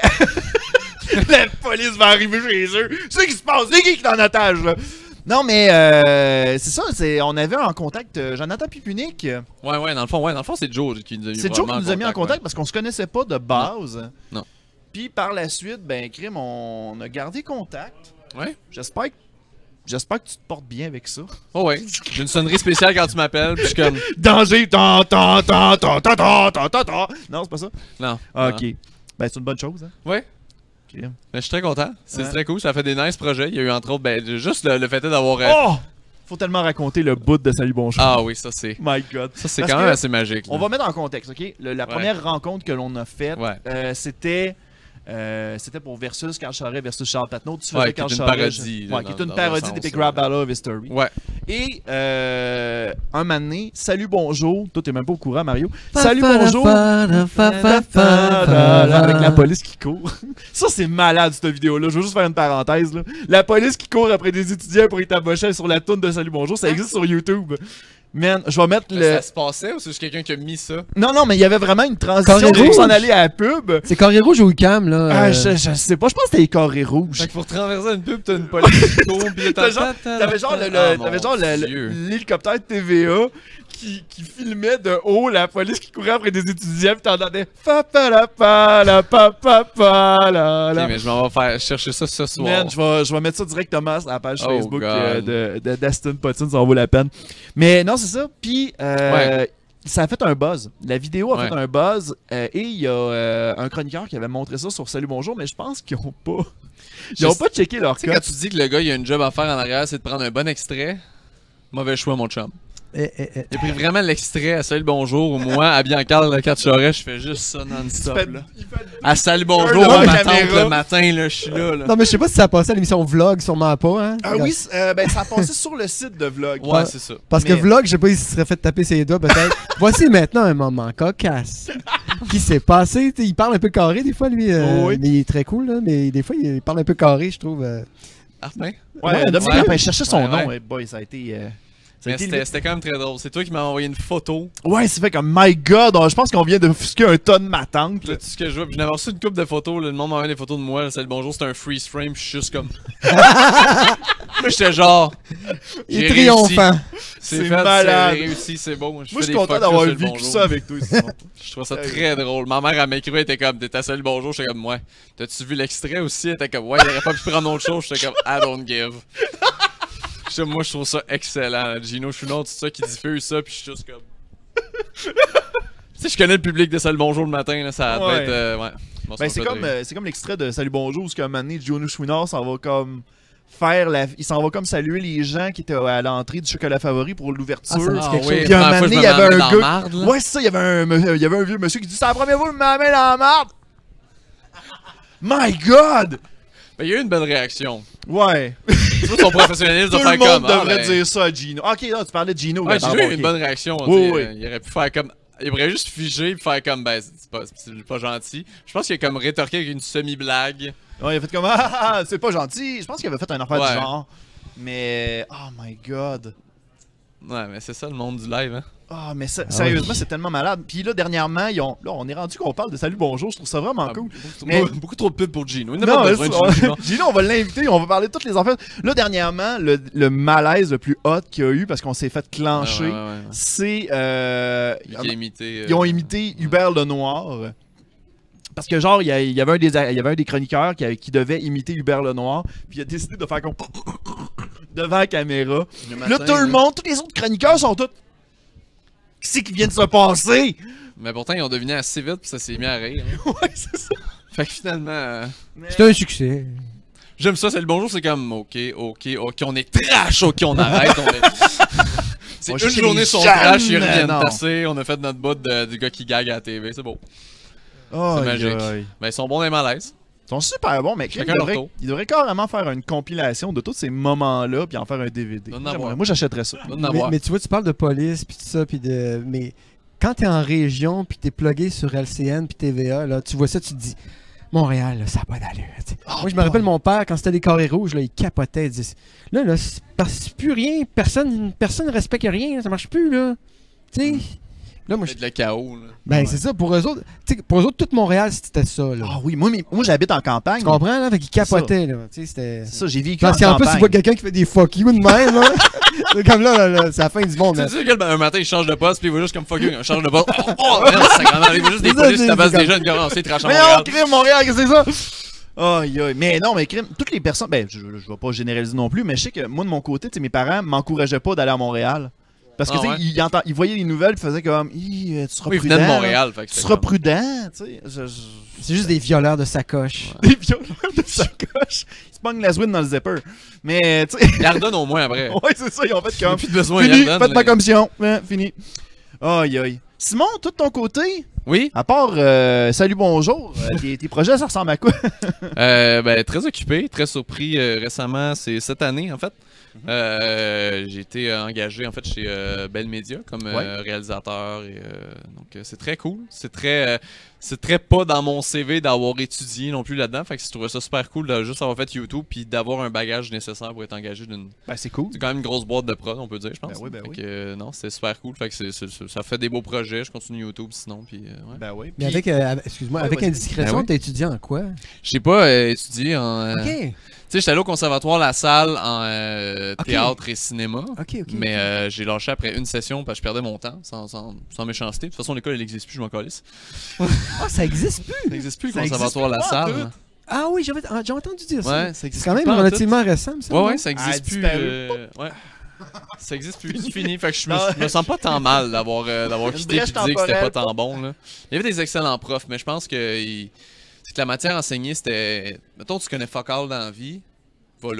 la police va arriver chez eux. C'est ce qui se passe. C'est qui qui est en otage, là? Non, mais euh, c'est ça. C'est, on avait en contact euh, Jonathan Pipunic. Ouais, ouais, dans le fond, ouais, dans le fond, c'est Joe qui nous a mis C'est Joe qui vraiment nous a mis en contact ouais. parce qu'on se connaissait pas de base. Non. Puis par la suite, ben, Crime, on a gardé contact. Ouais. J'espère que. J'espère que tu te portes bien avec ça. Oh, ouais. J'ai une sonnerie spéciale quand tu m'appelles, puis je suis comme. Danger! Tant, tant, tant, tant, tant, tant, tant, tant, tant. Non, c'est pas ça? Non. Ah, non. ok. Ben, c'est une bonne chose, hein? Ouais. Ok. Ben, je suis très content. C'est Ouais. très cool. Ça fait des nice projets. Il y a eu entre autres, ben, juste le, le fait d'avoir. euh, Oh! Faut tellement raconter le bout de Salut Bonjour. Ah oui, ça c'est. My God. Ça c'est Parce quand que même assez magique. On là. va mettre en contexte, OK? Le- la Ouais. première rencontre que l'on a faite, Ouais. euh, c'était... euh, c'était pour Versus, Carl Charret versus Charles Patnaud. Tu faisais Ouais, qui Carl est une Charret, parodie, je- là, Ouais, qui est dans- une dans un parodie sens, d'Epic là. Rap Battle of History. Ouais. Et euh, un moment donné, Salut Bonjour. Toi, t'es même pas au courant, Mario. Salut Bonjour. Avec la police qui court. Ça, c'est malade, cette vidéo-là. Je veux juste faire une parenthèse. Là. La police qui court après des étudiants pour y tabocher sur la toune de Salut Bonjour, ça existe sur YouTube. Man, je vais mettre le... Ça se passait ou c'est juste quelqu'un qui a mis ça? Non, non, mais il y avait vraiment une transition Carré pour rouge. s'en aller à la pub. C'est Carré Rouge ou Cam, là? Ah, euh, je, je sais pas, je pense que c'était les carrés rouges. Fait que pour traverser une pub, t'as une police qui court, pis T'avais genre, t'avais genre le- le- Ah, t'avais mon genre le- le- Dieu. l'hélicoptère de T V A qui, qui filmait de haut la police qui courait après des étudiants pis t'entendais fa pa la pa la pa pa pa la Ok, la. mais je m'en vais faire chercher ça ce soir. Man, je vais, je vais mettre ça directement sur la page Oh, Facebook God. euh, de, de d'Aston Potine, ça en vaut la peine. Mais non, c'est ça. Puis, euh, Ouais. ça a fait un buzz. La vidéo a Ouais. fait un buzz. euh, et il y a euh, un chroniqueur qui avait montré ça sur Salut Bonjour, mais je pense qu'ils ont pas. Ils ont Je- pas checké leur Tu sais, quand code. tu dis que le gars, il a une job à faire en arrière, c'est de prendre un bon extrait. Mauvais choix, mon chum. eh, eh, eh. J'ai pris vraiment l'extrait à Salut Bonjour, où moi, habillé en Carl Quatre Charret, je fais juste ça Il non-stop. fait- là. il fait- À Salut Un Bonjour, devant la ma tante caméra. le matin, là, je suis là. là. Non, mais je sais pas si ça a passé à l'émission Vlog, sûrement pas, hein? Ah oui, c- euh, ben ça a passé sur le site de Vlog. Ouais, c'est ça. Parce Mais- que Vlog, je sais pas, il se serait fait taper ses doigts, peut-être. Voici maintenant un moment cocasse. Qui s'est passé, tu sais, il parle un peu carré des fois, lui. euh, Oh oui. Mais il est très cool, là. Mais des fois, il parle un peu carré, je trouve. euh. Arpin? Ouais, Ouais, Dominique ouais. Lapin cherchait son Ouais, nom. ouais. et boy, ça a été. euh, ça a Mais été c'était limite. c'était quand même très drôle. C'est toi qui m'as envoyé une photo. Ouais, c'est fait comme My God, on- je pense qu'on vient de offusquer un ton de ma tante. Puis là, tout ce que je vois, puis j'avais reçu une couple de photos. Là, le monde m'a envoyé des photos de moi. Là, Salut Bonjour, c'était un freeze frame. Puis je suis juste comme. Là, j'étais genre. Il j'ai est triomphant. C'est C'est fait, malade. c'est réussi, c'est bon. Moi, je suis content fuck d'avoir sur le vécu bonjour. ça avec toi. Simon. Je trouve ça très drôle. Ma mère, elle m'a écrit, elle était comme, t'es à Salut Bonjour. J'étais comme, ouais. T'as-tu vu l'extrait aussi? Elle était comme, ouais, il aurait pas pu prendre autre chose. J'étais comme, I don't give. J'étais, moi, je trouve ça excellent. Gino Chouinard, tout ça, qui diffuse ça, puis je suis juste comme. Tu sais, je connais le public de Salut Bonjour le matin, là, ça va Ouais. être. euh, ouais. Bon, Ben, ça c'est va comme, être- euh, c'est comme l'extrait de Salut Bonjour où, ce qu'à un moment donné, Jonas Chouinard s'en va comme faire la. Il s'en va comme saluer les gens qui étaient à l'entrée du chocolat favori pour l'ouverture. Ah, ça me dit Ah quelque oui, chose. Puis un la première moment fois, donné, je il me y avait mets un dans la gars- marde, là. Ouais, c'est ça, il y avait un, me- il y avait un vieux monsieur qui dit c'est la première fois que vous m'avez dans la marde! My God! Ben, il y a eu une bonne réaction. Ouais. Tu vois, son professionnalisme Tout de le faire monde comme. ah, devrait ben, dire ça à Gino. Ok, là, tu parlais de Gino. Ouais, là, j'ai pardon, eu ok. une bonne réaction. Oui, tu sais, oui. euh, Il aurait pu faire comme. Il aurait juste figé et faire comme. Ben, c'est pas, c'est pas gentil. Je pense qu'il a comme rétorqué avec une semi-blague. Ouais, il a fait comme ah, ah, ah, c'est pas gentil. Je pense qu'il avait fait un affaire Ouais. du genre. Mais oh my God. Ouais, mais c'est ça le monde du live, hein. Ah, mais ça- sérieusement, c'est tellement malade. Puis là, dernièrement, ils ont... là, on est rendu qu'on parle de Salut Bonjour. Je trouve ça vraiment Ah, cool. beaucoup, Mais- beaucoup- beaucoup trop de pub pour Gino. Il n'a Non, pas mais besoin de ça, Gino. Gino, on va l'inviter, on va parler de toutes les affaires. Là, dernièrement, le, le malaise le plus hot qu'il y a eu parce qu'on s'est fait clencher, Ouais, ouais, ouais, ouais. c'est. euh, Lui qui a imité. euh, Ils ont imité Hubert Lenoir. Parce que genre, il y, a- il y avait un des, il y avait un des chroniqueurs qui, a- qui devait imiter Hubert Lenoir, puis il a décidé de faire comme devant la caméra. le Là, matin, tout le là. monde, tous les autres chroniqueurs sont tous. Qu'est-ce qui vient de se passer? Mais pourtant, ils ont deviné assez vite, puis ça s'est mis à rire. hein. Ouais, c'est ça. Fait que finalement. euh, C'est un succès. J'aime ça, c'est le bonjour, c'est comme, ok, ok, ok, on est trash, ok, on arrête, on est... C'est On une cherche journée les sur jeunes, trash, ils reviennent non. tasser, on a fait notre bout de- du gars qui gague à la T V, c'est beau. Oh, C'est magique. aïe. Ben, ils sont bons dans les malaises. Ils sont super bons, mais Chacun il leur devrait, tour. il devrait carrément faire une compilation de tous ces moments-là puis en faire un D V D. Donne Moi, à j'aimerais- voir. Moi, j'achèterais ça. Donne Mais, à voir. mais tu vois, tu parles de police, puis tout ça, puis de. Mais quand t'es en région, puis t'es plugué sur L C N, puis T V A, là, tu vois ça, tu te dis, Montréal, là, ça n'a pas d'allure. tu sais. Oh, Moi, je me rappelle mon père, quand c'était les carrés rouges, là, il capotait. Il disait, là, là, c'est parce que c'est plus rien, personne personne ne respecte rien, ça marche plus, là. Tu sais. Là, moi, je- C'est de le chaos, là. ben, Ouais. c'est ça. Pour eux autres, tu sais, pour eux autres, tout Montréal, c'était ça, là. Ah oui, moi, mais- moi j'habite en campagne. Tu comprends, là? Fait qu'ils capotaient, là. Tu sais, c'était. C'est ça, j'ai vécu en Parce qu'en plus, tu campagne. vois quelqu'un qui fait des fuck you de même, là. C'est comme là, là, là, c'est la fin du monde, là. Tu sais que un matin, il change de poste, puis il va juste comme fuck you, il change de poste. Oh, oh merde, c'est grand, il va juste des C'est ça, polices qui c'est- tabassent c'est des comme- jeunes, comme, c'est trash à Mais Montréal. on crime Montréal, qu'est-ce que c'est ça? Aïe, aïe. Mais non, mais crime, toutes les personnes. Ben, je, je vais pas généraliser non plus, mais je sais que moi, de mon côté, tu sais, mes parents m'encourageaient pas d'aller à Montréal. Parce que, Ah tu sais, ouais? ils, entend- ils voyaient les nouvelles, ils faisaient comme, Hi, euh, tu seras Oui, il prudent. venait de là. Montréal, fait que Tu c'était seras comme- prudent, tu sais. Je- je- C'est juste des violeurs de sacoche. Des violeurs de sacoche. Ils se pognent la zwin dans le zipper. Mais, tu sais. Il la redonne au moins après. Ouais, c'est ça, ils ont fait Il n'y a comme. plus de besoin, Fini, il la redonne, faites ma là. commission. Hein, fini. Aïe, aïe. Simon, tout de ton côté, Oui, à part euh, salut, bonjour, euh, tes, tes projets, ça ressemble à quoi? euh, ben, très occupé, très surpris euh, récemment, c'est cette année en fait. Mhm. Euh, j'ai été euh, engagé en fait chez euh, Bell Media comme euh, Ouais. réalisateur et euh, donc euh, c'est très cool, c'est très euh, c'est très pas dans mon C V d'avoir étudié non plus là-dedans, fait que je trouvais ça super cool de juste avoir fait YouTube puis d'avoir un bagage nécessaire pour être engagé d'une Ben, c'est cool. c'est quand même une grosse boîte de prod, on peut dire, je pense. Ben oui, ben Fait oui. que, euh, non, c'est super cool. Fait que c'est- c'est- c'est- ça fait des beaux projets. Je continue YouTube sinon. Puis, euh, ouais. Ben oui. Mais Puis- avec, euh, avec- excuse-moi, Ouais, avec vas-y. indiscrétion, Ben oui. t'as étudié en quoi? J'ai pas euh, étudié en. euh, Ok. Tu sais, j'étais allé au conservatoire La Salle en euh, Ok. théâtre et cinéma. Ok, ok. Mais euh, j'ai lâché après une session parce que je perdais mon temps, sans, sans, sans méchanceté. De toute façon, l'école, elle n'existe plus, je m'en calisse. Ah, ça existe plus! Ça n'existe plus, le Ça existe conservatoire La plus, Salle. pas en Ah oui, j'avais ah, j'ai entendu dire ça. Ouais, ça C'est existe quand même pas en tout. relativement récent, ça. Ouais, non? ouais, ça existe Ah, plus. disparu. euh, ouais. Ça existe plus, c'est fini. Fait que je me, Non. je me sens pas tant mal d'avoir euh, d'avoir Une quitté et brèche de dire que c'était pas temporelle. tant bon. Là. Il y avait des excellents profs, mais je pense que, il- c'est que la matière enseignée, c'était. Mettons, tu connais fuck all dans la vie, voilà.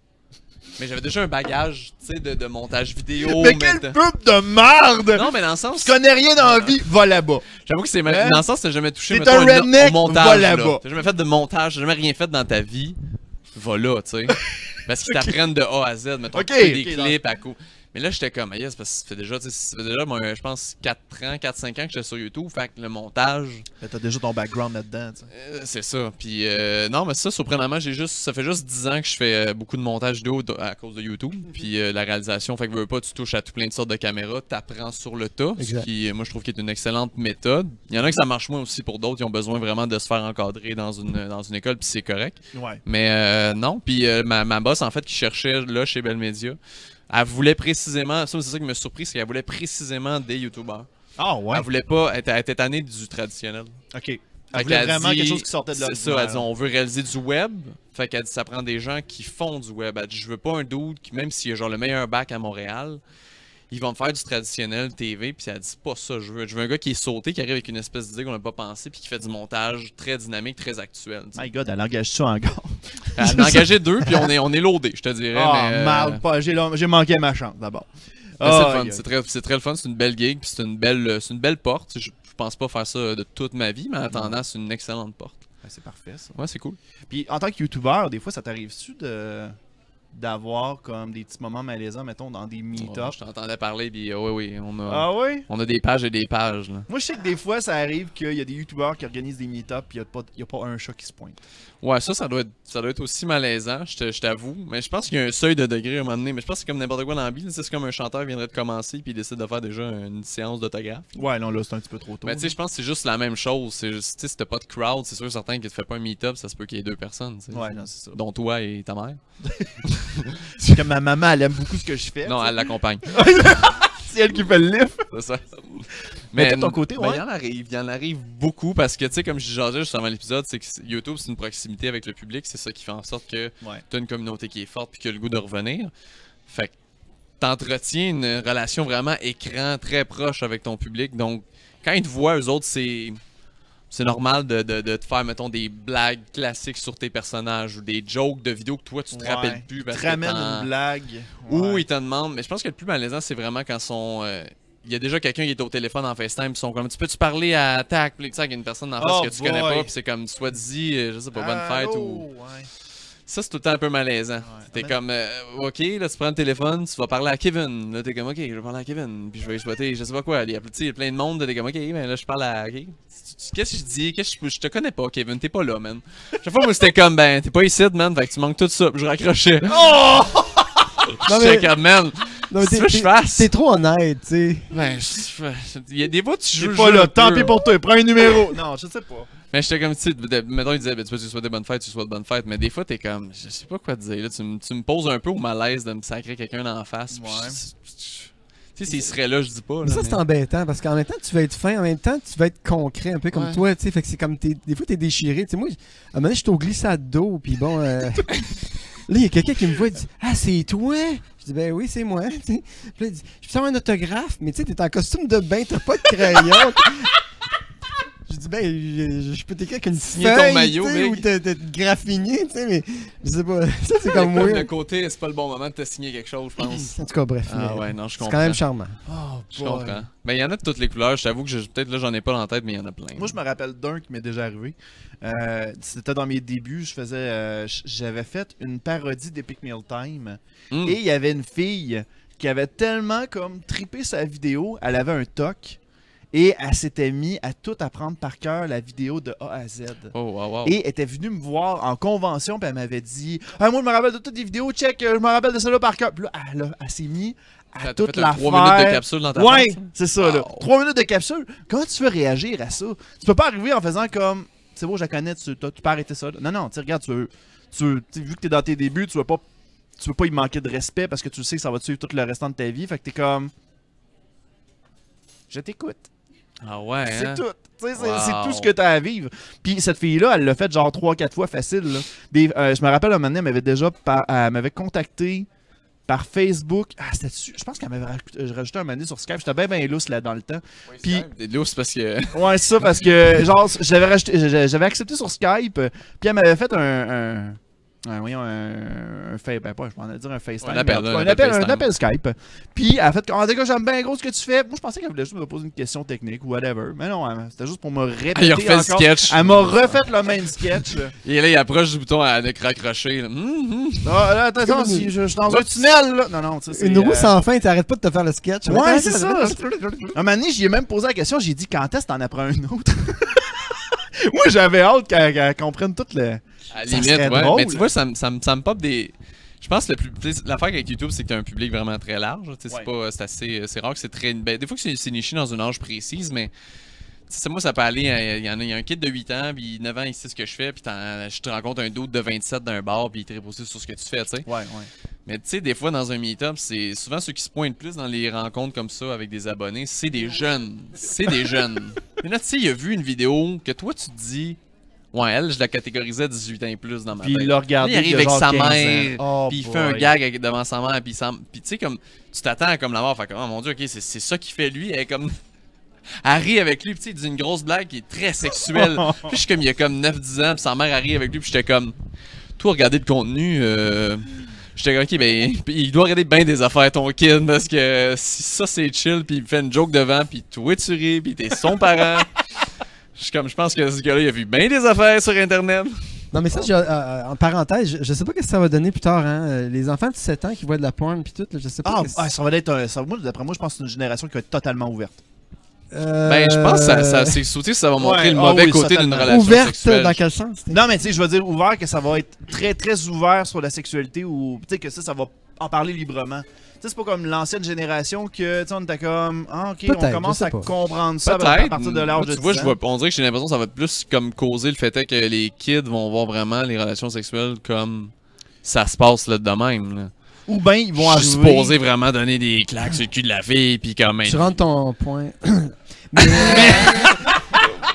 Mais j'avais déjà un bagage, tu sais, de, de montage vidéo. Mais quelle de- pub de merde! Non, mais dans le sens. Tu connais rien dans la vie, va là-bas. J'avoue que c'est. ma- Hein? Dans le sens, t'as jamais touché T'es mettons, un une- redneck, au montage. va là. là-bas. T'as jamais fait de montage, t'as jamais rien fait dans ta vie, va là, tu sais. Parce qu'ils t'apprennent de A à Z, mettons, Ok, couper des ok, dans- clips à coup. Mais là, j'étais comme, yes, parce que ça fait déjà, tu sais, ça fait déjà, moi, je pense, quatre ans, quatre cinq ans que j'étais sur YouTube, fait que le montage, Mais t'as déjà ton background là-dedans, tu sais. euh, c'est ça. Puis, euh, non, mais ça, surprenamment, j'ai juste, ça fait juste dix ans que je fais euh, beaucoup de montage vidéo d- à cause de YouTube. Puis euh, la réalisation, fait que veux pas, tu touches à tout plein de sortes de caméras, t'apprends sur le tas, ce Exact. qui, moi, je trouve, qui est une excellente méthode. Il y en a que ça marche moins aussi pour d'autres, ils ont besoin vraiment de se faire encadrer dans une, dans une école, puis c'est correct. Ouais. Mais euh, non, puis euh, ma, ma boss, en fait, qui cherchait là chez Bell Media, elle voulait précisément, ça c'est ça qui m'a surpris, c'est qu'elle voulait précisément des youtubeurs. Ah ouais. Elle voulait pas, elle était, elle était tannée du traditionnel. Ok. Elle Fait voulait qu'elle vraiment dit- quelque chose qui sortait de C'est l'ordinaire. ça, elle dit on veut réaliser du web. Fait qu'elle dit ça prend des gens qui font du web. Elle dit je veux pas un dude qui, même s'il a genre le meilleur bac à Montréal, ils vont me faire du traditionnel T V. Puis elle dit c'est pas ça, je veux. Je veux un gars qui est sauté, qui arrive avec une espèce d'idée qu'on n'a pas pensé, puis qui fait du montage très dynamique, très actuel. tu sais. My God, elle engage ça encore. Elle en a engagé deux, puis on est, on est loadé, je te dirais. Ah, mais, euh, mal pas. J'ai j'ai manqué ma chance d'abord. mais c'est le Ah, fun, aïe, aïe. c'est très, c'est très le fun, c'est une belle gig, puis c'est une belle, c'est une belle porte. Je, je pense pas faire ça de toute ma vie, mais en attendant, c'est une excellente porte. Ben, c'est parfait ça. Ouais, c'est cool. Puis en tant que youtubeur, des fois ça t'arrive-tu de d'avoir comme des petits moments malaisants, mettons, dans des Ouais, meet-ups? je t'entendais parler, puis euh, oui, oui, on a, Ah oui? on a des pages et des pages. Là. Moi je sais que des fois ça arrive qu'il y a des youtubeurs qui organisent des meet-ups puis il n'y a, pas un chat qui se pointe. Ouais, ça, ça doit être, ça doit être aussi malaisant, je te- je t'avoue. Mais je pense qu'il y a un seuil de degré à un moment donné. Mais je pense que c'est comme n'importe quoi dans la vie. là. C'est comme un chanteur viendrait de commencer puis il décide de faire déjà une séance d'autographe. Ouais, non, là c'est un petit peu trop tôt. Mais tu sais, je pense que c'est juste la même chose. C'est juste, tu sais, si t'as pas de crowd, c'est sûr certain que tu fais pas un meet-up, ça se peut qu'il y ait deux personnes. tu sais. Ouais, non, c'est ça. Dont toi et ta mère. C'est que ma maman, elle aime beaucoup ce que je fais. Non, elle l'accompagne. C'est elle qui fait le lift. C'est ça. Mais de ton côté, mais ouais. il y en arrive, il y en arrive beaucoup parce que, tu sais, comme je disais juste avant l'épisode, c'est que YouTube, c'est une proximité avec le public. C'est ça qui fait en sorte que Ouais. tu as une communauté qui est forte puis qui a le goût de revenir. Fait que t'entretiens une relation vraiment écran très proche avec ton public. Donc, quand ils te voient, eux autres, c'est C'est normal de, de, de te faire, mettons, des blagues classiques sur tes personnages ou des jokes de vidéos que toi, tu te Ouais. rappelles plus. Ils Parce te que ramènent t'en- une blague. Ou Ouais. ils te demandent, mais je pense que le plus malaisant, c'est vraiment quand sont. euh, il y a déjà quelqu'un qui est au téléphone en FaceTime, ils sont comme, tu peux-tu parler à tac, puis tu sais, qu'il y a une personne en face Oh que tu connais boy. pas, puis c'est comme, soit dit, euh, je sais pas, bonne fête Allô? ou. Ouais. Ça, c'est tout le temps un peu malaisant. Ouais. T'es Mais- comme, euh, ok, là, tu prends le téléphone, tu vas parler à Kevin. Là, t'es comme, ok, je vais parler à Kevin, puis je vais exploiter, je sais pas quoi. Il y a, tu sais, il y a plein de monde, t'es comme, ok, mais là, je parle à. ok. Qu'est-ce que je dis? Qu'est-ce que je, je te connais pas, Kevin, t'es pas là, man. Chaque fois, moi, c'était comme, ben, t'es pas ici, man, fait que tu manques tout ça, puis je raccrochais. Oh! Non, J'étais mais- comme, man, Non, mais qu'est-ce que tu t'es- veux que je t'es- fasse? T'es trop honnête, tu sais. Ben, je- il y a des fois, tu joues J'ai le pas jeu là, un tant peu. pis pour toi, prends un numéro. Non, je sais pas. Mais j'étais comme, tu sais, de- mettons, il disait, ben, tu veux que tu sois des bonnes fêtes, tu sois de bonnes fêtes. Mais des fois, t'es comme, je sais pas quoi te dire. Là, tu, me- tu me poses un peu au malaise de me sacrer quelqu'un d'en face. puis Ouais. je- Tu sais, s'il serait là, je dis pas. Mais là, ça, c'est embêtant parce qu'en même temps, tu veux être fin, en même temps, tu veux être concret, un peu comme Ouais. toi, tu sais. Fait que c'est comme, t'es- des fois, t'es déchiré. Tu sais, moi, à un moment donné, j'étais au glissade d'eau, puis bon. euh, Là, il y a quelqu'un qui me voit et dit « Ah, c'est toi? » Je dis « Ben oui, c'est moi. » tu sais. Puis là, il dit « Je peux avoir un autographe? » Mais tu sais, t'es en costume de bain, t'as pas de crayon. Je dis ben, je, je peux t'écrire avec une Signer ton feuille, maillot, tu sais, mec. ou te, te graffiné, tu sais, mais je sais pas. Ça, c'est comme Comme moi. le côté, c'est pas le bon moment de te signer quelque chose, je pense. En tout cas, bref. Ah mais ouais, non, je c'est comprends. quand même charmant. Oh, Je comprends. Ben, il y en a de toutes les couleurs. Je t'avoue que je- peut-être là, j'en ai pas dans la tête, mais il y en a plein. Moi, je me rappelle d'un qui m'est déjà arrivé. Euh, C'était dans mes débuts. Je faisais, euh, j- j'avais fait une parodie d'Epic Meal Time. Hmm. Et il y avait une fille qui avait tellement comme trippé sa vidéo, elle avait un toc. Et elle s'était mis à tout apprendre par cœur la vidéo de A à Z. Oh, wow, wow. Et elle était venue me voir en convention, puis elle m'avait dit ah, moi, je me rappelle de toutes les vidéos, check, euh, je me rappelle de celle-là par cœur. Puis là, elle, a- elle s'est mise à T'as toute fait un la trois minutes de capsule dans ta Ouais, face, hein? c'est ça, là. Wow. Trois minutes de capsule. Comment tu veux réagir à ça? Tu peux pas arriver en faisant comme c'est beau, je la connais, tu, toi, tu peux arrêter ça. là. Non, non, tu sais, regarde, tu veux, tu veux- tu sais, vu que t'es dans tes débuts, tu veux pas. Tu veux pas y manquer de respect parce que tu sais que ça va te suivre tout le restant de ta vie. Fait que t'es comme. Je t'écoute. Ah ouais, C'est hein? tout. Tu sais, c'est Wow. c'est tout ce que t'as à vivre. Puis cette fille-là, elle l'a fait genre trois quatre fois facile. là. Des, euh, je me rappelle un moment donné, elle m'avait déjà par- elle m'avait contacté par Facebook. Ah, c'était dessus. Je pense qu'elle m'avait raj- euh, rajouté un moment donné sur Skype. J'étais bien bien lousse là dans le temps. Puis- T'es lousse parce que. Ouais, c'est ça parce que genre j'avais rajouté- j'avais j'avais accepté sur Skype. euh, Puis elle m'avait fait un. un un, voyons, un, un fa- ben pas, je m'en allais dire un FaceTime. Un appel, mais en tout là, cas, un un, appel appel, un FaceTime. appel Skype. Puis elle a fait comme, ah, gars, j'aime bien gros ce que tu fais. Moi, je pensais qu'elle voulait juste me poser une question technique ou whatever. Mais non, elle- c'était juste pour me répéter. Ah, il a refait le encore. sketch. Elle m'a refait le même sketch. là. Et là, il approche du bouton à de raccrocher. là. Hum, hum. Ah, là, attends, attends, si je, je suis dans un tunnel. Là. Non, non, tu sais, c'est. Une roue euh, sans fin, t'arrêtes pas de te faire le sketch. Ouais, c'est ça. Un moment donné, j'y ai même posé la question. J'ai dit, quand est-ce que t'en apprends un autre? Moi, j'avais hâte qu'elle qu'elle comprenne tout le. À la Ça limite, serait ouais. drôle. Mais tu vois, ça, me- ça, me- ça me pop des. Je pense que le plus. tu sais, l'affaire avec YouTube, c'est que t'as un public vraiment très large. Tu sais, Ouais. C'est pas. C'est assez. C'est rare que c'est très. Ben, des fois que c'est c'est niché dans une âge précise, mais. Tu sais, moi, ça peut aller. à- Il y en a, il y a un kid de huit ans, puis neuf ans, il sait ce que je fais, puis t'en- je te rencontre un doute de vingt-sept d'un bar, puis il te repose sur ce que tu fais, tu sais. Ouais, ouais. Mais tu sais, des fois, dans un meet-up, c'est souvent ceux qui se pointent plus dans les rencontres comme ça avec des abonnés, c'est des jeunes. C'est des jeunes. Mais là, tu sais, il a vu une vidéo que toi, tu te dis. Ouais, elle, je la catégorisais dix-huit ans et plus dans ma Puis tête. il l'a regardé. Là, il arrive il a avec genre sa quinze ans. mère, Oh puis il fait un boy. gag avec- devant sa mère, puis il s'en- puis tu sais, comme, tu t'attends à comme la mort, fait comme, oh mon dieu, ok, c'est c'est ça qu'il fait lui, elle est comme, elle rit avec lui, puis tu sais, il dit une grosse blague qui est très sexuelle, puis je suis comme, il a comme neuf dix ans, puis sa mère, elle rit avec lui, puis j'étais comme, toi, regarder le contenu, euh... J'étais comme, ok, ben, puis il doit regarder bien des affaires, ton kid, parce que si ça c'est chill, puis il me fait une joke devant, puis toi tu ris, puis t'es son parent. Je suis comme, je pense que ce gars-là, il a vu bien des affaires sur Internet. Non, mais ça, j'ai, euh, euh, en parenthèse, je, je sais pas ce que ça va donner plus tard. Hein. Euh, Les enfants de sept ans qui voient de la porn puis tout, là, je sais pas. Ah, qu'est-ce- ah, ça va être. un- ça- moi, d'après moi, je pense que c'est une génération qui va être totalement ouverte. Euh, Ben, je pense que ça, ça, c'est sauté, ça va montrer Ouais, le ah mauvais oui, côté d'une totalement. relation Ouverte sexuelle. dans quel sens? Non, mais tu sais, je veux dire ouvert que ça va être très, très ouvert sur la sexualité ou tu sais que ça, ça va en parler librement. Tu sais, c'est pas comme l'ancienne génération que, tu sais, on était comme, ah, ok, on Peut-être, commence je sais à pas. comprendre ça à Peut-être. partir de l'âge Moi, de tu vois, dix je ans. vois, on dirait que j'ai l'impression que ça va plus comme causer le fait est que les kids vont voir vraiment les relations sexuelles comme ça se passe là de même. Là. Ou bien ils vont Je suis arriver. supposé vraiment donner des claques sur le cul de la fille, puis comme. Tu rentres ton point. Ou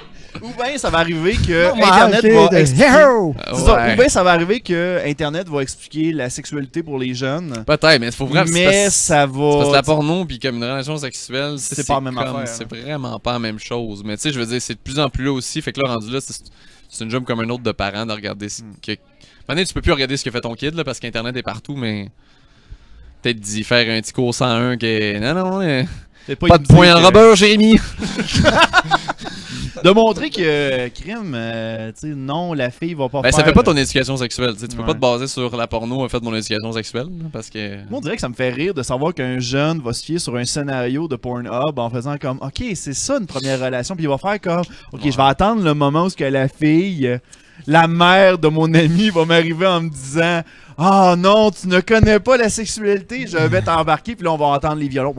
Ou bien ça va arriver que Normal, Internet ok, va de- expliquer... Hello! C'est ça. Ouais. Ou bien ça va arriver que Internet va expliquer la sexualité pour les jeunes. Peut-être, mais il faut vraiment. Mais c'est ça parce- c'est parce que va... la porno puis comme une relation sexuelle, C'est pas la même comme- affaire, C'est hein. vraiment pas la même chose. Mais tu sais, je veux dire, c'est de plus en plus là aussi. Fait que là, rendu là, c'est c'est une job comme un autre de parent de regarder ce Hmm. que. Maintenant, tu peux plus regarder ce que fait ton kid là, parce qu'Internet est partout, mais. Peut-être d'y faire un petit cours cent un que. Non, non, euh, C'est pas de dire point en que- rubber, Jérémy! De montrer que, euh, crime, euh, tu sais, non, la fille va pas Ben, faire... ça fait pas ton éducation sexuelle. Tu sais, tu peux Ouais. pas te baser sur la porno en fait de mon éducation sexuelle. là, Parce que. Moi, on dirait que ça me fait rire de savoir qu'un jeune va se fier sur un scénario de Pornhub en faisant comme, OK, c'est ça une première relation, puis il va faire comme, OK, je vais attendre le moment où ce que la fille, euh, la mère de mon ami va m'arriver en me disant, ah non, tu ne connais pas la sexualité, je vais t'embarquer, puis là, on va entendre les violons.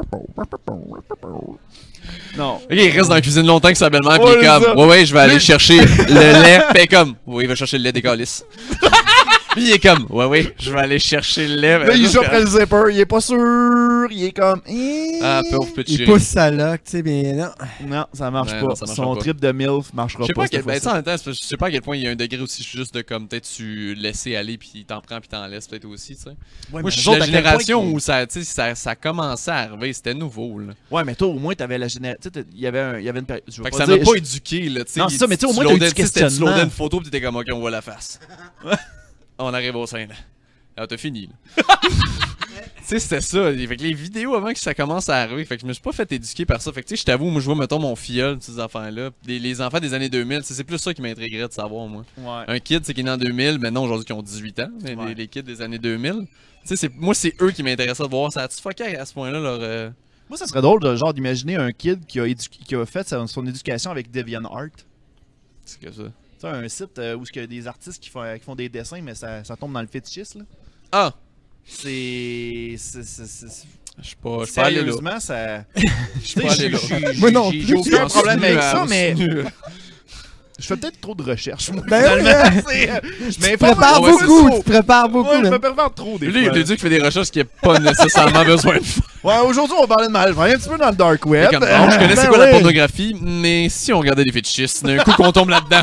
Non. Ok, il reste dans la cuisine longtemps que sa belle-mère, pis Ouais, il est c'est ça. comme, ouais, ouais, je vais aller Mais- chercher le lait. Pis il est comme, ouais, il va chercher le lait des calices. Puis il est comme, ouais, ouais, je vais aller chercher le lait. Là, il joue après le zipper, il est pas sûr, il est comme, eh. Ah, pauvre petit Il chéri. pousse sa loque, tu sais, mais non. Non, ça marche Ouais, pas. non, ça marchera Son pas. trip de MILF marchera Je sais pas. pas à quel, cette ben, tu sais, fois-ci. en même temps, c'est parce que je sais pas à quel point il y a un degré aussi juste de comme, peut-être tu laisser aller pis t'en prends pis t'en laisses peut-être aussi, tu sais. Ouais, Moi, mais je eux suis autres, la à quel point génération qu'ils- où ça, tu sais, ça, ça commençait à arriver, c'était nouveau, là. Ouais, mais toi, au moins, t'avais la génération. Tu sais, il y avait un- il y avait une période. Je veux Fait que pas ça m'a dire- pas éduqué, là, tu sais. Non, c'est ça, mais tu sais, au moins, t'as eu loadais- du tu sais, c'était- Tu questionnement. loadais une photo pis t'étais comme, ok, on voit la face. On arrive au sein, là. Alors, t'as fini, là. Tu sais, c'était ça. Fait que les vidéos avant que ça commence à arriver, fait que je me suis pas fait éduquer par ça. Fait que tu sais, je t'avoue, moi je vois, mettons, mon filleul, ces enfants-là. Les, les enfants des années deux mille, tu sais, c'est plus ça qui m'intriguerait de savoir, moi. Ouais. Un kid, c'est qui est né en deux mille, maintenant aujourd'hui qui ont dix-huit ans, mais Ouais. les, les kids des années deux mille. Tu sais, c'est- moi c'est eux qui m'intéressaient de voir. Ça a-tu fucké à ce point-là leur. euh, Moi, ça serait drôle, de, genre, d'imaginer un kid qui a, édu- qui a fait son, son éducation avec DeviantArt. C'est que ça. Tu sais, un site euh, où il y a des artistes qui font, qui font des dessins, mais ça, ça tombe dans le fétichisme, là. Ah! C'est. c'est- c'est- c'est- Je suis pas, je suis pas allé là. Sérieusement, ça. Je suis pas allé là. Moi non J'ai plus. j'ai aucun problème avec ça, J'en mais. suis nu. Je fais peut-être trop de recherches, moi, Ben oui, finalement. hein. C'est, euh, Je Tu m'informe prépares ouais, c'est beaucoup, trop. tu prépares beaucoup. Ouais, je man. me prépare trop des Lui, il fois. est l'éduc qui fait des recherches qu'il n'y a pas nécessairement besoin de faire. Ouais, aujourd'hui, on va parler de mal. Je vais aller un petit peu dans le dark web. Comme, bon, je connaissais Ben quoi la oui. pornographie, mais si on regardait des fétichistes, d'un coup qu'on tombe là-dedans.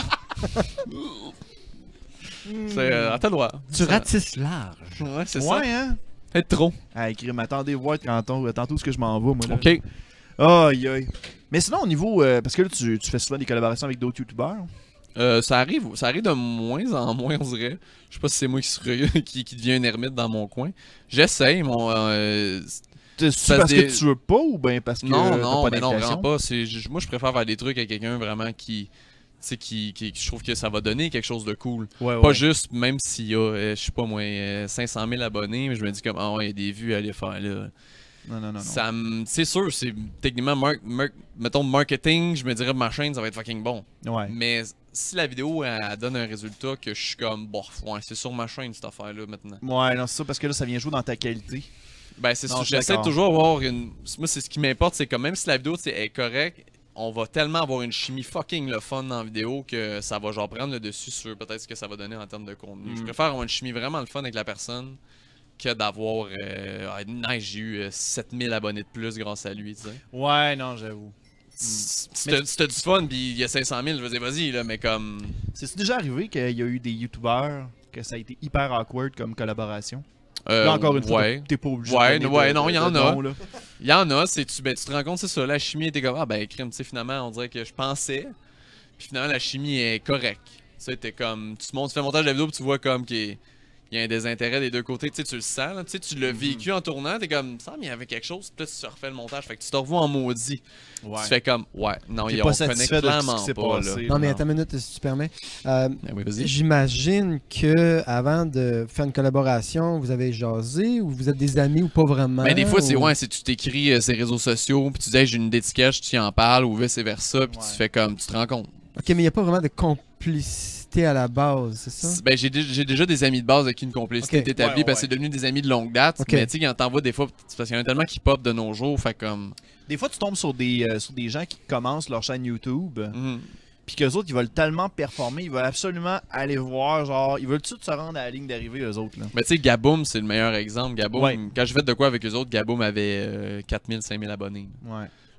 C'est euh, à ta loi. Tu Ça- ratisses large. Ouais, c'est ça. Ouais, hein? Être trop. Ah, écrit, m'attendez voir tantôt, tantôt ce que je m'en vais, moi. Là. Ok. Aïe, aïe. Mais sinon, au niveau. euh, parce que là, tu, tu fais souvent des collaborations avec d'autres youtubeurs. Euh, ça arrive, ça arrive de moins en moins, on dirait. Je sais pas si c'est moi qui, se- qui, qui devient un ermite dans mon coin. J'essaye, mon. euh, C'est Ça parce se que dé- tu veux pas ou bien parce que non, t'as non, pas mais non, d'invitation? vraiment pas. C'est, je- moi, je préfère faire des trucs avec quelqu'un vraiment qui. Tu sais, qui, qui, qui- je trouve que ça va donner quelque chose de cool. Ouais, Pas ouais. juste, même s'il y a, euh, je sais pas moi, euh, cinq cent mille abonnés, mais je me dis comme, ah ouais, il y a des vues à aller faire là. Non, non, non. non. Ça me- c'est sûr, c'est techniquement, mar- mar- mettons, marketing, je me dirais, ma chaîne, ça va être fucking bon. Ouais. Mais si la vidéo, elle, elle donne un résultat que je suis comme, bof, ouais, c'est sur ma chaîne cette affaire-là maintenant. Ouais, non, c'est ça, parce que là, ça vient jouer dans ta qualité. Ben, c'est Non, sûr, je suis j'essaie d'accord. toujours d'avoir une. Moi, c'est ce qui m'importe, c'est que même si la vidéo tu sais, est correcte, on va tellement avoir une chimie fucking le fun dans la vidéo que ça va genre prendre le dessus sur peut-être ce que ça va donner en termes de contenu. Mm. Je préfère avoir une chimie vraiment le fun avec la personne que d'avoir. Euh, ah, nice, j'ai eu euh, sept mille abonnés de plus grâce à lui, tu sais. Ouais, non, j'avoue. Si Mais- t'as si t'as du fun, puis il y a cinq cent mille, je vais dire, vas-y, là, mais comme. C'est déjà arrivé qu'il y a eu des youtubeurs que ça a été hyper awkward comme collaboration? Euh, Là, encore une fois, ouais. t'es pas obligé Ouais, de donner ouais, de- non, de- il y en de a. nom, là. Il y en a, c'est tu, ben, tu te rends compte, c'est ça, la chimie était comme, ah ben, crime, tu sais, finalement, on dirait que je pensais, puis finalement, la chimie est correcte. Tu sais, t'es comme, tu te montes, tu fais le montage de la vidéo, puis tu vois comme qu'il y a- il y a un désintérêt des deux côtés, tu sais, tu le sens, là, tu sais, tu l'as vécu en tournant, t'es comme, ça il y avait quelque chose, puis là, tu te refais le montage, fait que tu te revois en maudit. Ouais. Tu fais comme, ouais, non, T'es il pas on satisfait connaît de ce qui clairement s'est pas, là. passé. Non, mais non. attends une minute, si tu permets. Euh, Ben oui, vas-y. J'imagine que avant de faire une collaboration, vous avez jasé ou vous êtes des amis ou pas vraiment. Ben des fois c'est ou- ouais, c'est tu t'écris euh, ces réseaux sociaux puis tu dis hey, j'ai une dédicace, tu en parles ou vice versa puis Ouais. tu fais comme tu te rends compte. Ok, mais il n'y a pas vraiment de complicité à la base, c'est ça? Ben j'ai dé- j'ai déjà des amis de base avec qui une complicité Ok. est établie Ouais, ouais, parce que c'est devenu des amis de longue date, Ok. mais tu sais quand t'envoies des fois c'est parce qu'il y en a tellement qui pop de nos jours, fait comme Des fois, tu tombes sur des, euh, sur des gens qui commencent leur chaîne YouTube, mhm. puis qu'eux autres, ils veulent tellement performer, ils veulent absolument aller voir, genre, ils veulent tout se rendre à la ligne d'arrivée, eux autres, là. Mais tu sais Gaboum c'est le meilleur exemple. Gaboum Ouais. quand j'ai fait de quoi avec eux autres, Gaboum avait euh, quatre mille, cinq mille abonnés. Ouais.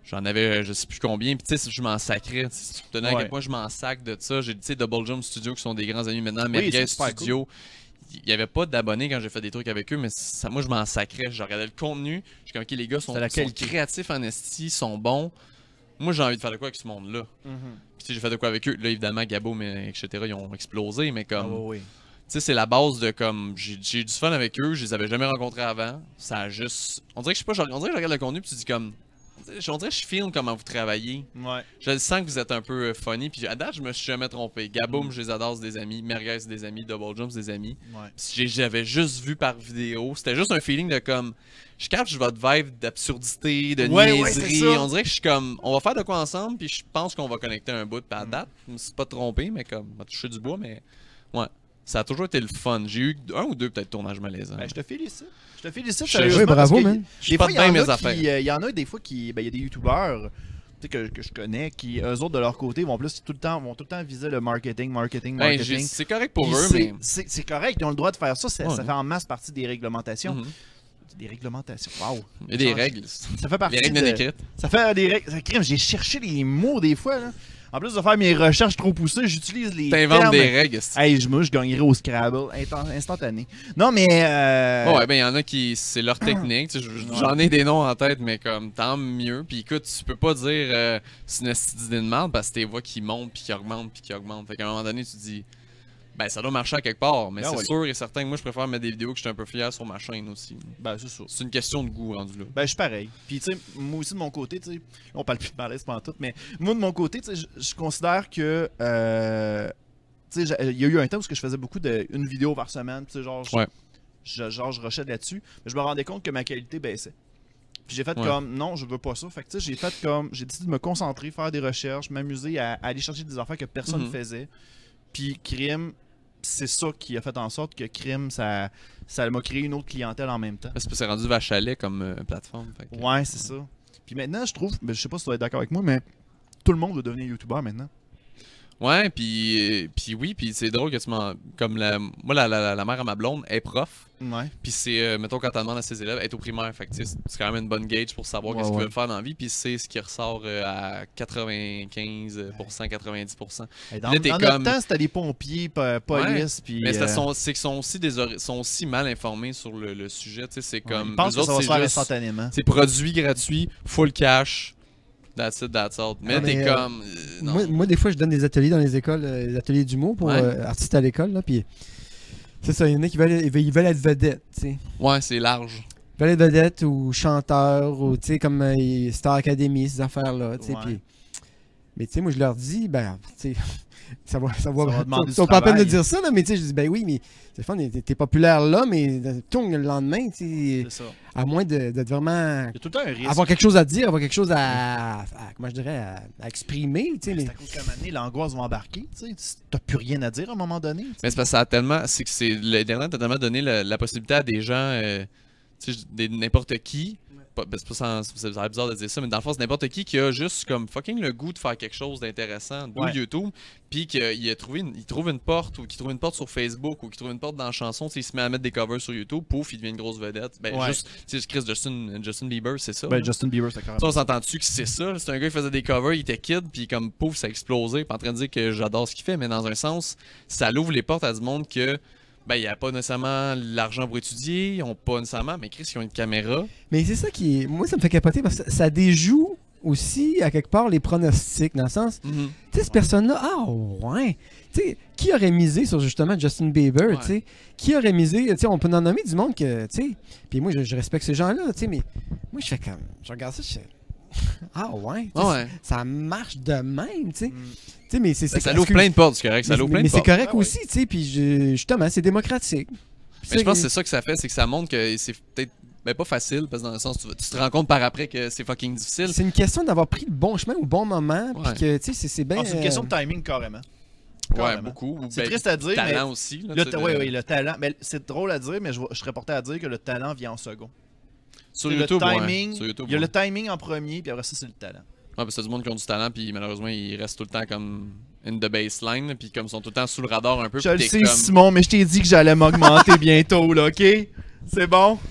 J'en avais je sais plus combien, puis tu sais, je m'en sacrais. Si tu te donnais à Ouais. quel point je m'en sac de ça. J'ai, tu sais, Double Jump Studio qui sont des grands amis maintenant, Oui, Merguez c'est super Studio. Il n'y avait pas d'abonnés quand j'ai fait des trucs avec eux, mais ça, moi, je m'en sacrais. Je regardais le contenu. Je suis comme, ok, les gars sont, C'était la sont qualité. créatifs en esti, sont bons. Moi, j'ai envie de faire de quoi avec ce monde-là. Mhm. Puis, tu sais, j'ai fait de quoi avec eux. Là, évidemment, Gabo, mais, et cetera, ils ont explosé, mais Ah, comme. ouais, ouais. Tu sais, c'est la base de comme. J'ai j'ai eu du fun avec eux, je les avais jamais rencontrés avant. Ça a juste. On dirait que je sais pas, je- on dirait que je regarde le contenu, puis tu dis comme. On dirait que je filme comment vous travaillez. Ouais. Je le sens que vous êtes un peu euh, funny. Puis à date, je me suis jamais trompé. Gaboum, je les adore, c'est des amis. Merguez, c'est des amis. Double Jump, c'est des amis. Ouais. Puis j'ai- j'avais juste vu par vidéo. C'était juste un feeling de comme. Je capte votre vibe d'absurdité, de Ouais, ouais, c'est niaiserie. ça. On dirait que je suis comme. On va faire de quoi ensemble. Puis je pense qu'on va connecter un bout. Puis à date, je me suis pas trompé, mais comme. On va toucher du bois, mais. Ouais. Ça a toujours été le fun. J'ai eu un ou deux peut-être tournages malaisants. Ben, je te félicite. Je te félicite, Je- sérieusement. Oui, bravo, parce que man. Je suis Des pas fois, il y, de bien en mes a affaires. qui, euh, il y en a des fois qui. Ben, il y a des youtubeurs tu sais, que, que je connais qui, eux autres, de leur côté, vont plus tout le temps, vont tout le temps viser le marketing, marketing, Ben, marketing. j'ai- c'est correct pour Puis eux, c'est- mais. c'est c'est correct, ils ont le droit de faire ça. Ça, Ouais. ça fait en masse partie des réglementations. Mhm. Des réglementations. Wow. Il y a des Genre, règles. Ça fait partie Les règles de- non écrites. Ça fait des règles. Crime, j'ai cherché les mots des fois. Là. En plus de faire mes recherches trop poussées, j'utilise les T'inventes termes. des règles. c'est- Hey, je, moi, je gagnerais au Scrabble instant- instantané. Non, mais... Euh... Ouais, ben il y en a qui c'est leur technique. tu sais, je- je- J'en ai des noms en tête, mais comme tant mieux. Puis écoute, tu peux pas dire euh, c'est une esti d'idée de merde parce que tes voix qui montent, puis qui augmentent, puis qui augmentent. Fait qu'à un moment donné, tu te dis, ben ça doit marcher à quelque part. Mais Ah c'est ouais. sûr et certain que moi, je préfère mettre des vidéos que je suis un peu fier sur ma chaîne aussi. Ben, c'est ça. C'est une question de goût rendu là. Ben, je suis pareil. Puis, tu sais, moi aussi de mon côté, tu sais, on parle plus de malaise pendant tout, mais moi de mon côté, tu sais, je- je considère que. Euh, tu sais, j'ai- il y a eu un temps où je faisais beaucoup de une vidéo par semaine, tu sais, genre. je- Ouais. je, genre, je rushais là-dessus. Mais je me rendais compte que ma qualité baissait. Puis j'ai fait Ouais. comme, non, je veux pas ça. Fait que, tu sais, j'ai fait comme, j'ai décidé de me concentrer, faire des recherches, m'amuser à, à aller chercher des affaires que personne ne Mhm. faisait. Puis, crime, c'est ça qui a fait en sorte que crime, ça ça m'a créé une autre clientèle en même temps. Parce que c'est rendu vache à lait comme euh, plateforme. Fait que- Ouais, c'est ça. Puis maintenant, je trouve, ben, je sais pas si tu vas être d'accord avec moi, mais tout le monde veut devenir youtubeur maintenant. Ouais, puis, puis oui, puis c'est drôle que tu m'en. Comme la, moi, la, la, la mère à ma blonde est prof. Ouais. Puis c'est, euh, mettons, quand elle demande à ses élèves, être au primaire. Fait que tu sais, c'est quand même une bonne gauge pour savoir Ouais, qu'est-ce qu'ils ouais. veulent faire dans la vie. Puis c'est ce qui ressort euh, à quatre-vingt-quinze pour cent, quatre-vingt-dix pour cent. Hey, dans Là, t'es dans comme- notre temps, c'était des pompiers, pa- police, puis... Mais c'est euh, sont- c'est qu'ils sont aussi, des ori- sont aussi mal informés sur le, le sujet. Tu sais, c'est ouais, comme. ils pensent eux que ça autres, va se faire c'est juste- instantanément. C'est produit gratuit, full cash. That's it, that's all. Mais Ah, t'es mais, euh, comme. euh, non. Moi, moi, des fois, je donne des ateliers dans les écoles, euh, des ateliers d'humour pour Ouais. euh, artistes à l'école. Là, puis c'est ça, il y en a qui veulent, ils veulent- ils veulent être vedettes, tu sais. Ouais, c'est large. Ils veulent être vedettes ou chanteurs, ou tu sais, comme euh, Star Academy, ces affaires-là, tu sais. Ouais. puis- Mais tu sais, moi, je leur dis, ben, tu sais, ça va, ça va, va demander ils du sont pas à peine de travail. dire ça, là, mais tu sais, je dis, ben oui, mais c'est fun, t'es t'es populaire là, mais tourne le lendemain, tu sais, C'est ça. à moins de- d'être vraiment. Il y a tout le temps un risque. Avoir quelque chose à dire, avoir quelque chose à, à- comment je dirais, à, à exprimer, tu sais. C'est Mais... à cause qu'à un moment donné, l'angoisse va embarquer. Tu sais, t'as plus rien à dire à un moment donné. tu sais. Mais c'est parce que ça a tellement. C'est que c'est. L'Internet a tellement donné la, la possibilité à des gens. euh, tu sais, des- n'importe qui. Pas, ben, c'est pas sans- c'est c'est bizarre de dire ça, mais dans le fond, c'est n'importe qui qui a juste comme fucking le goût de faire quelque chose d'intéressant, d'où Ouais. YouTube, puis qu'il a trouvé une, il trouve une porte, ou qu'il trouve une porte sur Facebook, ou qu'il trouve une porte dans la chanson, tu sais, il se met à mettre des covers sur YouTube, pouf, il devient une grosse vedette. Ben, Ouais. juste, tu sais, Chris Justin, Justin Bieber, c'est ça. Ben, là. Justin Bieber, c'est carrément. Ça, on s'entend-tu que c'est ça? là? C'est un gars qui faisait des covers, il était kid, puis comme pouf, ça a explosé. Pas en train de dire que j'adore ce qu'il fait, mais dans un sens, ça l'ouvre les portes à du monde que, ben, il n'y a pas nécessairement l'argent pour étudier, ils ont pas nécessairement, mais Chris, ils ont une caméra. Mais c'est ça qui est. Moi, ça me fait capoter parce que ça déjoue aussi, à quelque part, les pronostics. Dans le sens, tu sais, cette personne-là, ah ouais. Tu sais, qui aurait misé sur justement Justin Bieber, Ouais. tu sais? Qui aurait misé, tu sais, on peut en nommer du monde que, tu sais. Puis moi, je, je respecte ces gens-là, tu sais, mais moi, je fais comme. Je regarde ça, je fais. Ah ouais. tu sais, Ouais. Ça marche de même, tu sais. Mm. Tu sais, mais c'est. Ben, c'est- ça l'ouvre excuse- plein de portes, c'est correct, ça mais- l'ouvre mais- plein Mais de c'est portes. correct Ah ouais. aussi, tu sais, puis je- justement, c'est démocratique. Mais je pense que c'est ça que ça fait, c'est que ça montre que c'est peut-être ben, pas facile, parce que dans le sens, tu, tu te rends compte par après que c'est fucking difficile. C'est une question d'avoir pris le bon chemin au bon moment, puis Ouais. que, tu sais, c'est- c'est bien. Ah, c'est une question de timing, carrément. Ouais, Carrément. beaucoup. Ou C'est ben, triste à dire, mais talent aussi. Là, le tu ta- sais, oui, de- oui, le talent. Mais c'est drôle à dire, mais je, je serais porté à dire que le talent vient en second. Sur C'est YouTube, le ouais. timing, Sur YouTube, il y a ouais. le timing en premier, puis après ça, c'est le talent. Ouais, parce que c'est du monde qui ont du talent, puis malheureusement, ils restent tout le temps comme in the baseline, puis comme ils sont tout le temps sous le radar un peu. Je puis le t'es sais, comme... Simon, mais je t'ai dit que j'allais m'augmenter bientôt, là, OK? C'est bon?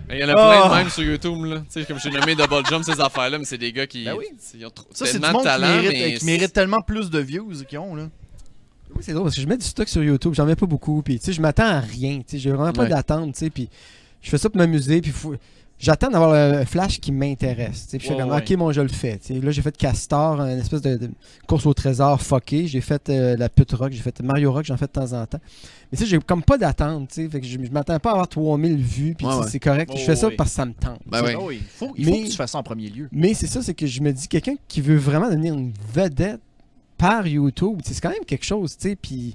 Il y en a Oh. plein de même sur YouTube, là. Tu sais, comme j'ai nommé Double Jump, ces affaires-là, mais c'est des gars qui. Ben oui. Ils ont trop- Ça, c'est du tellement monde de talent, qui, mérite, mais qui mérite tellement plus de views qu'ils ont, là. Oui, c'est drôle parce que je mets du stock sur YouTube, j'en mets pas beaucoup, puis tu sais, je m'attends à rien, tu sais, j'ai vraiment pas Ouais. d'attente, tu sais, puis je fais ça pour m'amuser, puis faut... j'attends d'avoir un flash qui m'intéresse, tu sais, puis je fais Ouais, comme, ouais. ok, bon, je le fais, tu sais, là, j'ai fait Castor, une espèce de, de course au trésor fucké, j'ai fait euh, la pute rock, j'ai fait Mario Rock, j'en fais de temps en temps, mais tu sais, j'ai comme pas d'attente, tu sais, fait que je, je m'attends pas à avoir trois mille vues, puis Ouais, tu sais, ouais. c'est correct, Oh, je fais ça oui. parce que ça me tente. Ben tu sais. oui. Ah oui, faut, il faut Mais- que tu fasses ça en premier lieu. Mais c'est ça, c'est que je me dis, quelqu'un qui veut vraiment devenir une vedette par YouTube, tu sais, c'est quand même quelque chose, tu sais, puis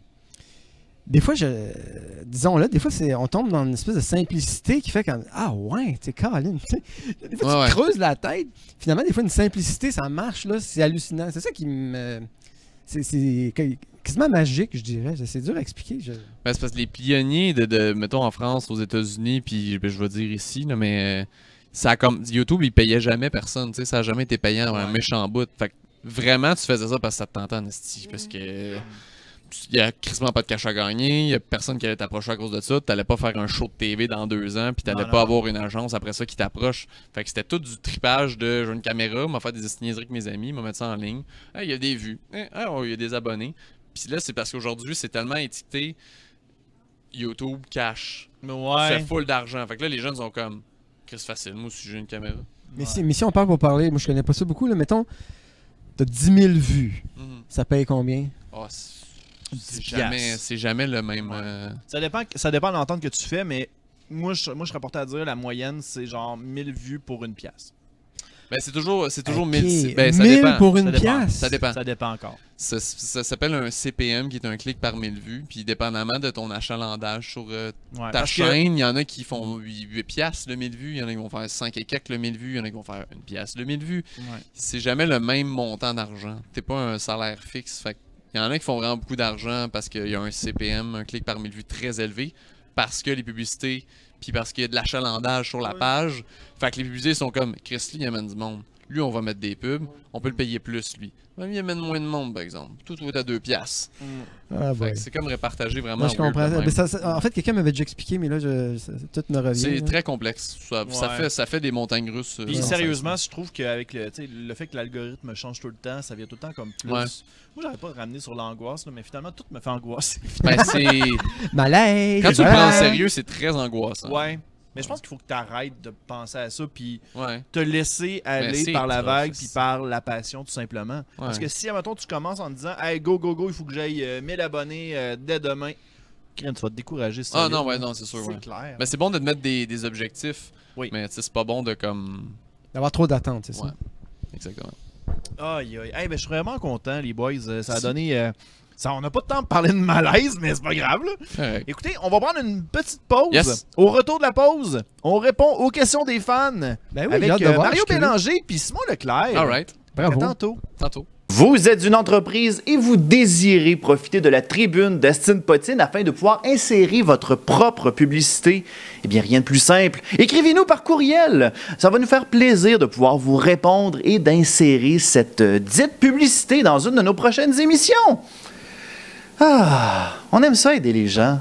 des fois, je, disons-le, des fois, c'est, on tombe dans une espèce de simplicité qui fait comme, ah ouais, tu sais, Caroline, tu sais, des fois, Ouais, tu ouais. creuses la tête, finalement, des fois, une simplicité, ça marche, là, c'est hallucinant, c'est ça qui me, c'est, c'est quasiment magique, je dirais, c'est dur à expliquer, je... Ben, c'est parce que les pionniers de, de mettons, en France, aux États-Unis, puis ben, je vais dire ici, là, mais euh, ça a comme YouTube, il payait jamais personne, tu sais, ça a jamais été payant un Ouais. méchant bout. Fait que vraiment, tu faisais ça parce que ça te tentait en esti, parce que il y a quasiment pas de cash à gagner, il y a personne qui allait t'approcher à cause de ça, t'allais pas faire un show de T V dans deux ans, puis t'allais Non, pas non. avoir une agence après ça qui t'approche. Fait que c'était tout du tripage de j'ai une caméra, m'a fait des niaiseries avec mes amis, m'a mettre ça en ligne. Hey, il y a des vues, hey, ah, oh, il y a des abonnés. Puis là, c'est parce qu'aujourd'hui, c'est tellement étiqueté YouTube, cash. Tu fais full d'argent. Fait que là, les jeunes sont comme Chris facile, moi aussi j'ai une caméra. Mais, si, mais si on parle pour parler, moi, je connais pas ça beaucoup, là, mettons, t'as dix mille vues, Mhm. ça paye combien? Ah, c'est c'est dix jamais, piastres. c'est jamais le même. Ouais. euh, Ça dépend, ça dépend de l'entente que tu fais, mais moi, je, moi, je serais porté à dire la moyenne, c'est genre mille vues pour une pièce. Ben, c'est toujours, c'est toujours Ok, mille. Ben, ça mille dépend. pour Ça une dépend. pièce? Ça dépend. Ça dépend encore. Ça, ça s'appelle un C P M qui est un clic par mille vues. Puis dépendamment de ton achalandage sur euh, Ouais, ta parce que- chaîne, il y en a qui font huit piastres le mille vues, il y en a qui vont faire cinq et quelques le mille vues, il y en a qui vont faire une pièce le mille vues. Ouais. C'est jamais le même montant d'argent. T'es pas un salaire fixe. Fait il y en a qui font vraiment beaucoup d'argent parce qu'il y a un C P M, un clic par mille vues très élevé, parce que les publicités, puis parce qu'il y a de l'achalandage sur la Ouais. page. Fait que les publicités sont comme Chris Lee, il amène du monde. Lui, on va mettre des pubs, on peut le payer plus, lui. Même il amène moins de monde, par exemple. Tout est à deux piastres. Ah, Fait boy. que c'est comme répartagé vraiment. Moi, je weird comprends. de même. Mais ça- ça- en fait, quelqu'un m'avait déjà expliqué, mais là, je, ça- tout me revient. C'est là. très complexe. Ça, ça Ouais. fait, ça fait des montagnes russes. euh, Puis Ouais. sérieusement, je trouve qu'avec le, tu sais, le fait que l'algorithme change tout le temps, ça vient tout le temps comme plus. Ouais. Moi, j'arrête pas de ramener sur l'angoisse, là, mais finalement, tout me fait angoisser. Ben, c'est... Malaise! Quand tu le prends en malaise. sérieux, c'est très angoissant. Ouais. Mais je pense qu'il faut que tu arrêtes de penser à ça, puis Ouais. te laisser aller c'est par la tough, vague, c'est- puis par la passion, tout simplement. Parce que si, admettons, tu commences en te disant, hey, go, go, go, il faut que j'aille euh, mille abonnés euh, dès demain, Crème, tu vas te décourager. Ah solide, non, ouais, là. non, c'est sûr. C'est Ouais. clair. Ben, c'est bon de te mettre des, des objectifs. Oui. Mais tu sais, c'est pas bon de comme. D'avoir trop d'attentes, c'est Ouais. ça. Exactement. Aïe, aïe. Hey, ben, je suis vraiment content, les boys. Euh, Ça a donné. euh, ça, on n'a pas de temps de parler de malaise, mais c'est pas grave, là. Correct. Écoutez, on va prendre une petite pause. Yes. Au retour de la pause, on répond aux questions des fans Ben oui, avec j'ai hâte de euh, voir, Mario je suis curieux. Bélanger puis Simon Leclerc. All right. À Bravo. tantôt. Tantôt. Vous êtes une entreprise et vous désirez profiter de la tribune d'Astine Potine afin de pouvoir insérer votre propre publicité? Eh bien, rien de plus simple. Écrivez-nous par courriel. Ça va nous faire plaisir de pouvoir vous répondre et d'insérer cette euh, dite publicité dans une de nos prochaines émissions. Ah, on aime ça aider les gens.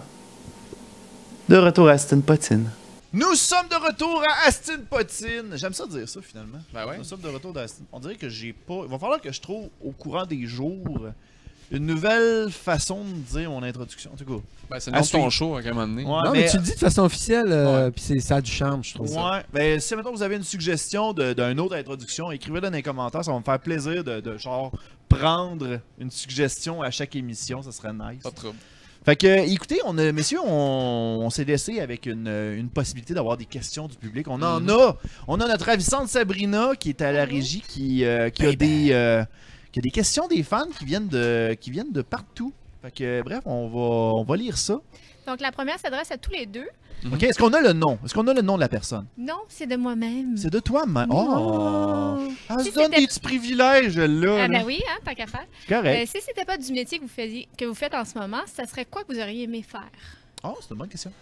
De retour à Astine Potine. Nous sommes de retour à Astin Potine. J'aime ça dire ça finalement. Ben ouais. Nous sommes de retour à Astin. On dirait que j'ai pas. Il va falloir que je trouve au courant des jours une nouvelle façon de dire mon introduction. En tout cas. Ben, c'est À le nom de ton suivre. show à un moment donné. Ouais, Non, mais, tu le dis de façon officielle, euh, puis c'est- ça a du charme, je trouve. Ouais, ben si maintenant vous avez une suggestion de- d'une autre introduction, écrivez-le dans les commentaires, ça va me faire plaisir de, de genre prendre une suggestion à chaque émission, ça serait nice. Pas de trouble. Fait que, écoutez, on a, messieurs, on, on s'est laissé avec une, une possibilité d'avoir des questions du public. On en Mhm. a. On a notre ravissante Sabrina qui est à la régie, qui, euh, qui a des, euh, qui a des questions des fans qui viennent de, qui viennent de partout. Fait que, bref, on va, on va lire ça. Donc, la première s'adresse à tous les deux. Mhm. Ok, est-ce qu'on a le nom? Est-ce qu'on a le nom de la personne? Non, c'est de moi-même. C'est de toi-même. Oh! Oh. Elle Si se donne c'était- des petits privilèges, là. Ah là. ben oui, hein, tant qu'à faire. C'est correct. Euh, si c'était pas du métier que vous, faisiez, que vous faites en ce moment, ça serait quoi que vous auriez aimé faire? Oh, c'est une bonne question.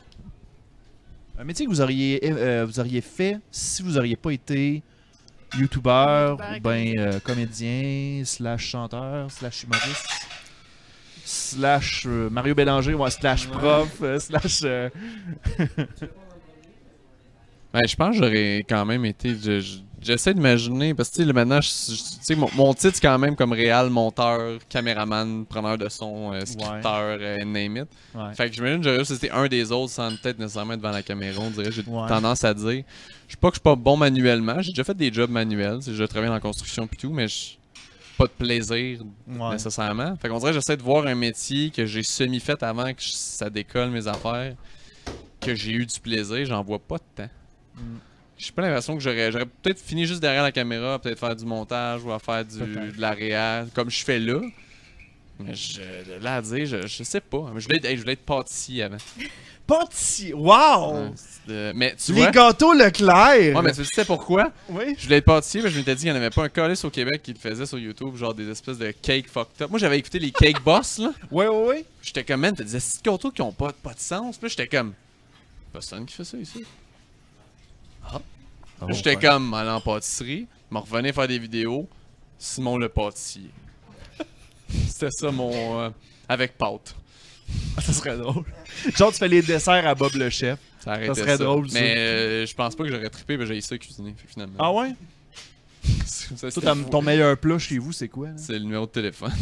Un métier que vous auriez, euh, vous auriez fait si vous auriez pas été youtubeur, YouTubeur et ou ben euh, comédien, slash chanteur, slash humoriste, slash euh, Mario Bélanger, ouais, slash prof, euh, slash... euh, Ben, je pense que j'aurais quand même été. je- je- J'essaie d'imaginer, parce que tu sais, là, maintenant, je- je- tu sais, mon, mon titre, c'est quand même comme réal, monteur, caméraman, preneur de son, euh, scripteur, euh, name it. Ouais. Fait que j'imagine que j'aurais réussi à c'était un des autres sans peut-être nécessairement être devant la caméra. On dirait, j'ai Ouais. tendance à dire. Je sais pas que je suis pas bon manuellement. J'ai déjà fait des jobs manuels. J'ai déjà travaillé en construction pis tout, mais je- pas de plaisir Ouais. nécessairement. Fait qu'on dirait que j'essaie de voir un métier que j'ai semi-fait avant que je- ça décolle mes affaires, que j'ai eu du plaisir. J'en vois pas de temps. Mm. J'ai pas l'impression que j'aurais j'aurais peut-être fini juste derrière la caméra, peut-être faire du montage ou à faire du, Peut-être. de la réal, comme je fais là. Mais je, de là à dire, je, je sais pas. Je voulais être, hey, je voulais être pâtissier avant. Pâtissier! Wow! Ouais, c'est de- mais tu Les vois. gâteaux Leclerc! Ouais, mais tu sais pourquoi? Oui. Je voulais être pâtissier, mais je m'étais dit qu'il n'y en avait pas un calice au Québec qui le faisait sur YouTube, genre des espèces de cake fucked up. Moi, j'avais écouté les Cake Boss, là. Ouais, ouais, ouais. J'étais comme, man, t'as des petits gâteaux qui ont pas, pas de sens. Puis là, j'étais comme, personne qui fait ça ici. Oh, Là, j'étais comme, aller en pâtisserie, m'en revenais faire des vidéos, Simon le pâtissier. C'était ça mon. euh, avec pâte. Ça serait drôle. Genre, tu fais les desserts à Bob le chef. Ça, arrêtait serait drôle, ça. Mais euh, je pense pas que j'aurais trippé, mais j'ai ça cuisiner, fait que finalement. Ah ouais? Ça, Toi, c'était t'as- fou. ton meilleur plat chez vous, c'est quoi? là? C'est le numéro de téléphone.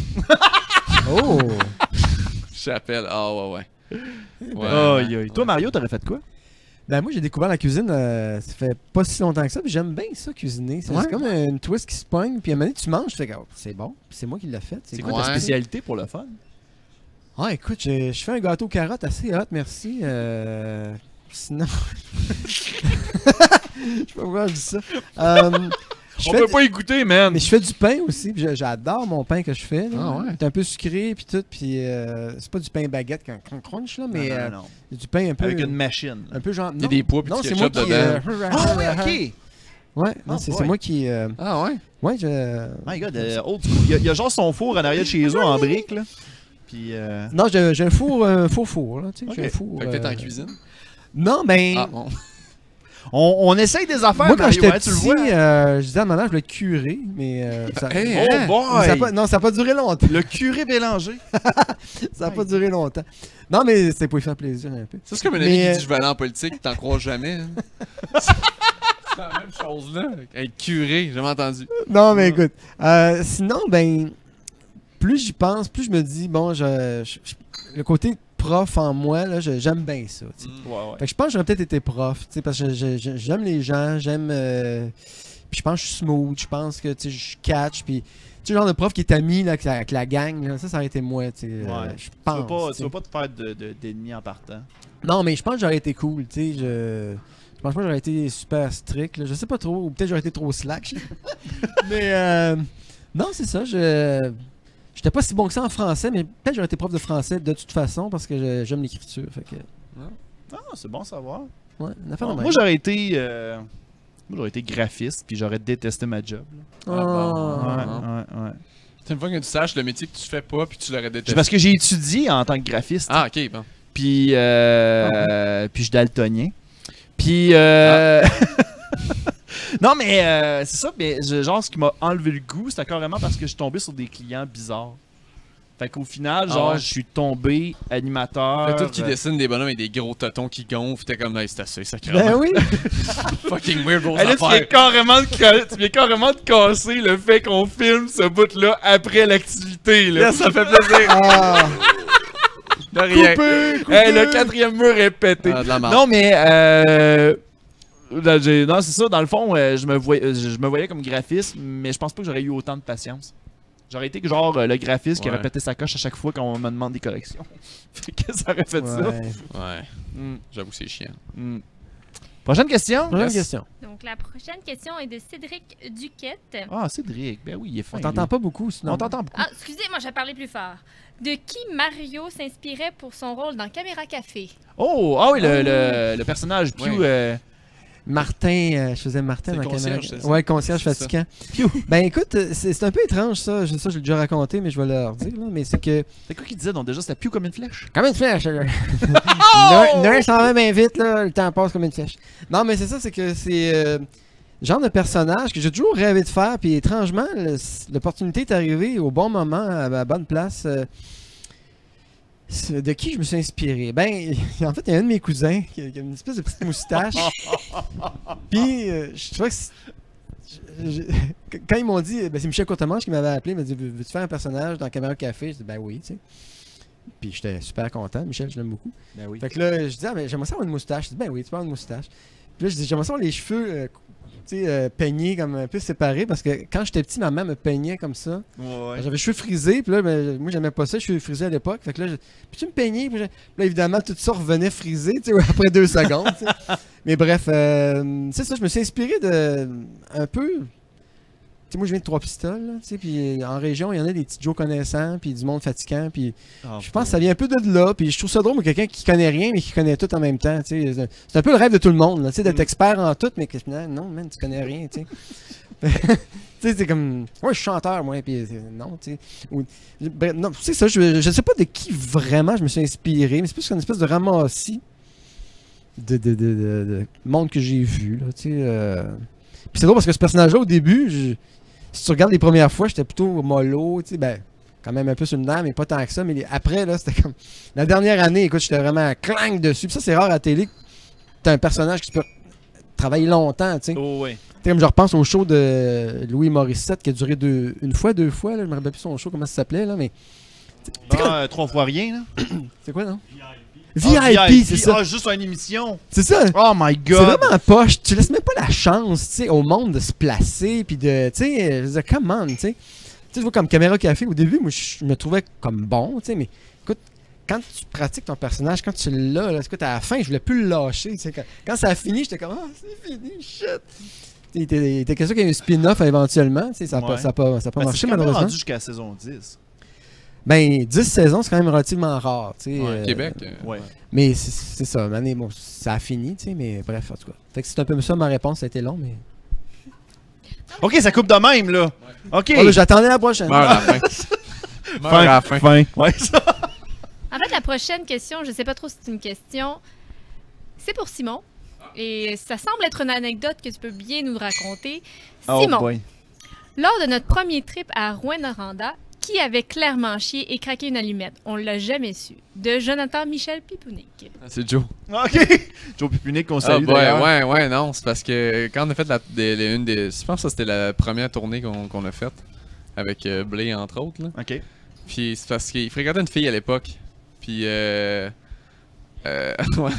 Oh! J'appelle. Ah ouais, ouais. Ouais. Aïe, aïe. Toi, Mario, t'aurais fait quoi? Ben moi j'ai découvert la cuisine, euh, ça fait pas si longtemps que ça, puis j'aime bien ça cuisiner. C'est Ouais. c'est comme une twist qui se pogne, puis à un moment donné tu manges, tu fais que, oh, c'est bon, puis c'est moi qui l'ai fait. C'est cool. quoi ta Ouais. spécialité pour le fun? Ah écoute, je, je fais un gâteau carotte assez hot, merci. Euh, sinon... je sais pas pourquoi je dis ça. Euh, je On fais peut du- pas écouter, man! Mais je fais du pain aussi, puis je- j'adore mon pain que je fais. là. Ah ouais? C'est un peu sucré, puis tout, puis euh, c'est pas du pain baguette qui a un crunch, là, mais Non, non, euh, non. c'est du pain un peu... Avec une machine. Un peu genre... Il y a non, des pois puis non, du c'est moi ketchup qui... dedans. euh, Ah ouais, ok! Ouais, non, Oh c'est boy. c'est moi qui... euh, Ah ouais? Ouais, je... My God, euh, old school. Il y, a, il y a genre son four en arrière de chez eux en briques, là. Puis, euh... Non, j'ai j'ai un four, un faux four, là, tu sais, Ok. j'ai un four... Fait que t'es euh, en cuisine? Non, ben... Ah bon. on, on essaye des affaires, moi, quand Mario, j'étais hein, petit, tu le vois. euh, je disais à ma mère, je voulais être curé, mais... euh, ça... Hey, Oh hein? boy! ça a pas- non, ça n'a pas duré longtemps. Le curé Bélanger. Ça n'a pas duré longtemps. Non, mais c'était pour lui faire plaisir un peu. Ça, c'est comme un Mais, ami qui euh, dit je vais aller en politique, t'en crois jamais. hein. C'est la même chose là. Être curé, j'ai jamais entendu. Non, mais écoute, euh, sinon, ben, plus j'y pense, plus je me dis, bon, je, je- je- le côté prof en moi, là, je- j'aime bien ça. tu sais. Ouais, ouais. Fait que je pense que j'aurais peut-être été prof, tu sais, parce que je- je- j'aime les gens, j'aime. euh, puis je pense que je suis smooth, je pense que tu sais, je catch, puis. Tu sais, le genre de prof qui est ami là, avec, la, avec la gang, là, ça, ça aurait été moi, tu sais. euh, Ouais. je Tu pense. veux pas, tu tu sais. veux pas te faire de- de- d'ennemis en partant. Non, mais je pense que j'aurais été cool, tu sais. Je... je pense pas que j'aurais été super strict, là. Je sais pas trop, ou peut-être j'aurais été trop slack. mais euh, non, c'est ça. Je j'étais pas si bon que ça en français, mais peut-être j'aurais été prof de français de toute façon parce que je- j'aime l'écriture. Fait que, Ah, c'est bon à savoir. ouais, une affaire Bon, de même. moi, j'aurais été... euh, Moi, j'aurais été graphiste, puis j'aurais détesté ma job. là. Ah, Ah, Ouais, bon. ouais, ouais. C'est une fois que tu saches le métier que tu fais pas puis tu l'aurais C'est détesté. parce que j'ai étudié en tant que graphiste. Ah, ok, bon. Puis, euh, puis je suis daltonien. Puis, euh... non, mais euh, c'est ça. Mais je- genre, ce qui m'a enlevé le goût, c'était carrément parce que je suis tombé sur des clients bizarres. Fait qu'au final, Ah genre, ouais. je suis tombé animateur. Fait que toi qui euh, dessine des bonhommes avec des gros totons qui gonflent, t'es comme, hey, c'est assez, ça Ben oui. Fucking weird, gros Hey, là, tu viens affaires. carrément de, ca- tu viens carrément de casser le fait qu'on filme ce bout-là après l'activité. Là. Yes, ça fait plaisir. Ah, De rien. Coupé, coupé. Hey, le quatrième mur est pété. Ah, de la merde. Non, mais euh, là, j'ai- non, c'est ça. Dans le fond, euh, je me voyais, euh, je me voyais comme graphiste, mais je pense pas que j'aurais eu autant de patience. J'aurais été genre euh, le graphiste qui Ouais. aurait pété sa coche à chaque fois qu'on me demande des corrections. Fait que ça aurait fait ça. ouais. Ouais, Mm, j'avoue, c'est chiant. mm. Prochaine question. Prochaine Yes. question. Donc, la prochaine question est de Cédric Duquette. Ah, Cédric. Ben oui, il est fin. On t'entend lui. pas beaucoup, sinon. On t'entend beaucoup. Ah, excusez, moi, j'ai parlé plus fort. De qui Mario s'inspirait pour son rôle dans Caméra Café? Oh, ah oui, le, le, le personnage Pew. Ouais. euh, Martin, euh, je faisais Martin C'est dans le Caméra. concierge, c'est ça? Ouais, concierge C'est ça. fatigant. Ben écoute, euh, c'est c'est un peu étrange ça, je- ça je l'ai déjà raconté, mais je vais leur dire, là, mais c'est que... C'est quoi qu'il disait? Donc déjà, c'était Pew comme une flèche. Comme une flèche, là. Oh! L'un s'en va bien vite, là, le temps passe comme une flèche. Non, mais c'est ça, c'est que c'est euh, le genre de personnage que j'ai toujours rêvé de faire, puis étrangement, le- l'opportunité est arrivée au bon moment, à la bonne place. euh. C'est- De qui je me suis inspiré? Ben, en fait, il y a un de mes cousins qui a, qui a une espèce de petite moustache. Puis, euh, je trouvais que c'est- je- je- quand ils m'ont dit, ben, c'est Michel Courtemanche qui m'avait appelé, il m'a dit Veux- Veux-tu faire un personnage dans Caméra Café? Je dis Ben oui, tu sais. Puis j'étais super content. Michel, je l'aime beaucoup. Ben oui. Fait que là, je dis Ah, ben j'aimerais ça avoir une moustache. Je dis Ben oui, tu peux avoir une moustache. Puis là, je dis J'aimerais ça avoir les cheveux, euh, tu sais, euh, peignés comme un peu séparés, parce que quand j'étais petit, ma mère me peignait comme ça. Ouais. J'avais les cheveux frisés, puis là, ben, moi, j'aimais pas ça, les cheveux frisés à l'époque. Fait que là, je... puis tu me peignais, puis, je- puis là, évidemment, tout ça revenait frisé, tu sais, après deux secondes, tu sais. Mais bref, euh, c'est ça, je me suis inspiré de un peu. Tu sais, moi, je viens de Trois-Pistoles, là, tu sais, puis en région, il y en a des petits Joe connaissants, puis du monde fatigant, puis Ah, je pense que ça vient un peu de là, puis je trouve ça drôle, mais quelqu'un qui connaît rien, mais qui connaît tout en même temps, tu sais. C'est un peu le rêve de tout le monde, là, tu sais, d'être Mm. expert en tout, mais que non, non, man, tu connais rien, tu sais. Tu sais, c'est comme. Moi, je suis chanteur, moi, puis euh, non, tu sais. Ou- bref, non, c'est ça, je, je sais pas de qui vraiment je me suis inspiré, mais c'est plus qu'une espèce de ramassis de, de, de, de, de monde que j'ai vu, là, tu sais. euh. Puis c'est drôle parce que ce personnage-là, au début, je- si tu regardes les premières fois, j'étais plutôt mollo, tu sais, ben, quand même un peu sur le nerf, mais pas tant que ça. Mais les- après, là, c'était comme. La dernière année, écoute, j'étais vraiment clang dessus. Puis ça, c'est rare à la télé que t'as un personnage qui peut travailler longtemps, tu sais. Oh, ouais. Tu sais, comme je repense au show de Louis Morissette qui a duré deux, une fois, deux fois, là, je me rappelle plus son show, comment ça s'appelait, là, mais. Ah, euh, trois fois rien, là. C'est quoi, non? V I P. Ah, V I P, c'est ça. Ah, juste une émission. C'est ça. Oh my C'est god. vraiment poche. Tu laisses même pas la chance, tu sais, au monde de se placer, puis de, tu sais, je veux dire, come on, tu sais. Tu sais, tu vois, comme Caméra Café, au début, moi, je me trouvais comme bon, tu sais, mais écoute, quand tu pratiques ton personnage, quand tu l'as, là, écoute, à la fin, je voulais plus le lâcher, tu sais. Quand, quand ça a fini, j'étais comme, ah, c'est fini, shit. Il était, il était question qu'il y ait un spin-off éventuellement, tu sais, ça n'a pas, Ouais. ça a pas, ça a pas Ben, marché, c'est quand même malheureusement. rendu jusqu'à la saison dix. Ben, dix saisons, c'est quand même relativement rare, tu sais. Ouais, euh, Québec. euh, Ouais. Mais c'est c'est ça, année, bon, ça a fini, tu sais, mais bref, en tout cas. Fait que c'est un peu ça ma réponse, ça a été long, mais. Ok, ça coupe de même, là. Ok. Oh, là, j'attendais la prochaine. Meurs à la fin. Meurs à la fin. fin. Ouais, ça. En fait, la prochaine question, je sais pas trop si c'est une question, c'est pour Simon. Et ça semble être une anecdote que tu peux bien nous raconter. Oh Simon, boy. lors de notre premier trip à Rouyn-Noranda, qui avait clairement chié et craqué une allumette? On l'a jamais su. De Jonathan Michel Pipounik. Ah, c'est Joe. Ok. Joe Pipunic, qu'on Ah, salue ouais, d'ailleurs. ouais, ouais, non, c'est parce que quand on a fait la, des, les- une des. Je pense que ça, c'était la première tournée qu'on qu'on a faite avec euh, Blay, entre autres. Là. Ok. Puis c'est parce qu'il fréquentait une fille à l'époque. Puis. Euh, euh, ouais.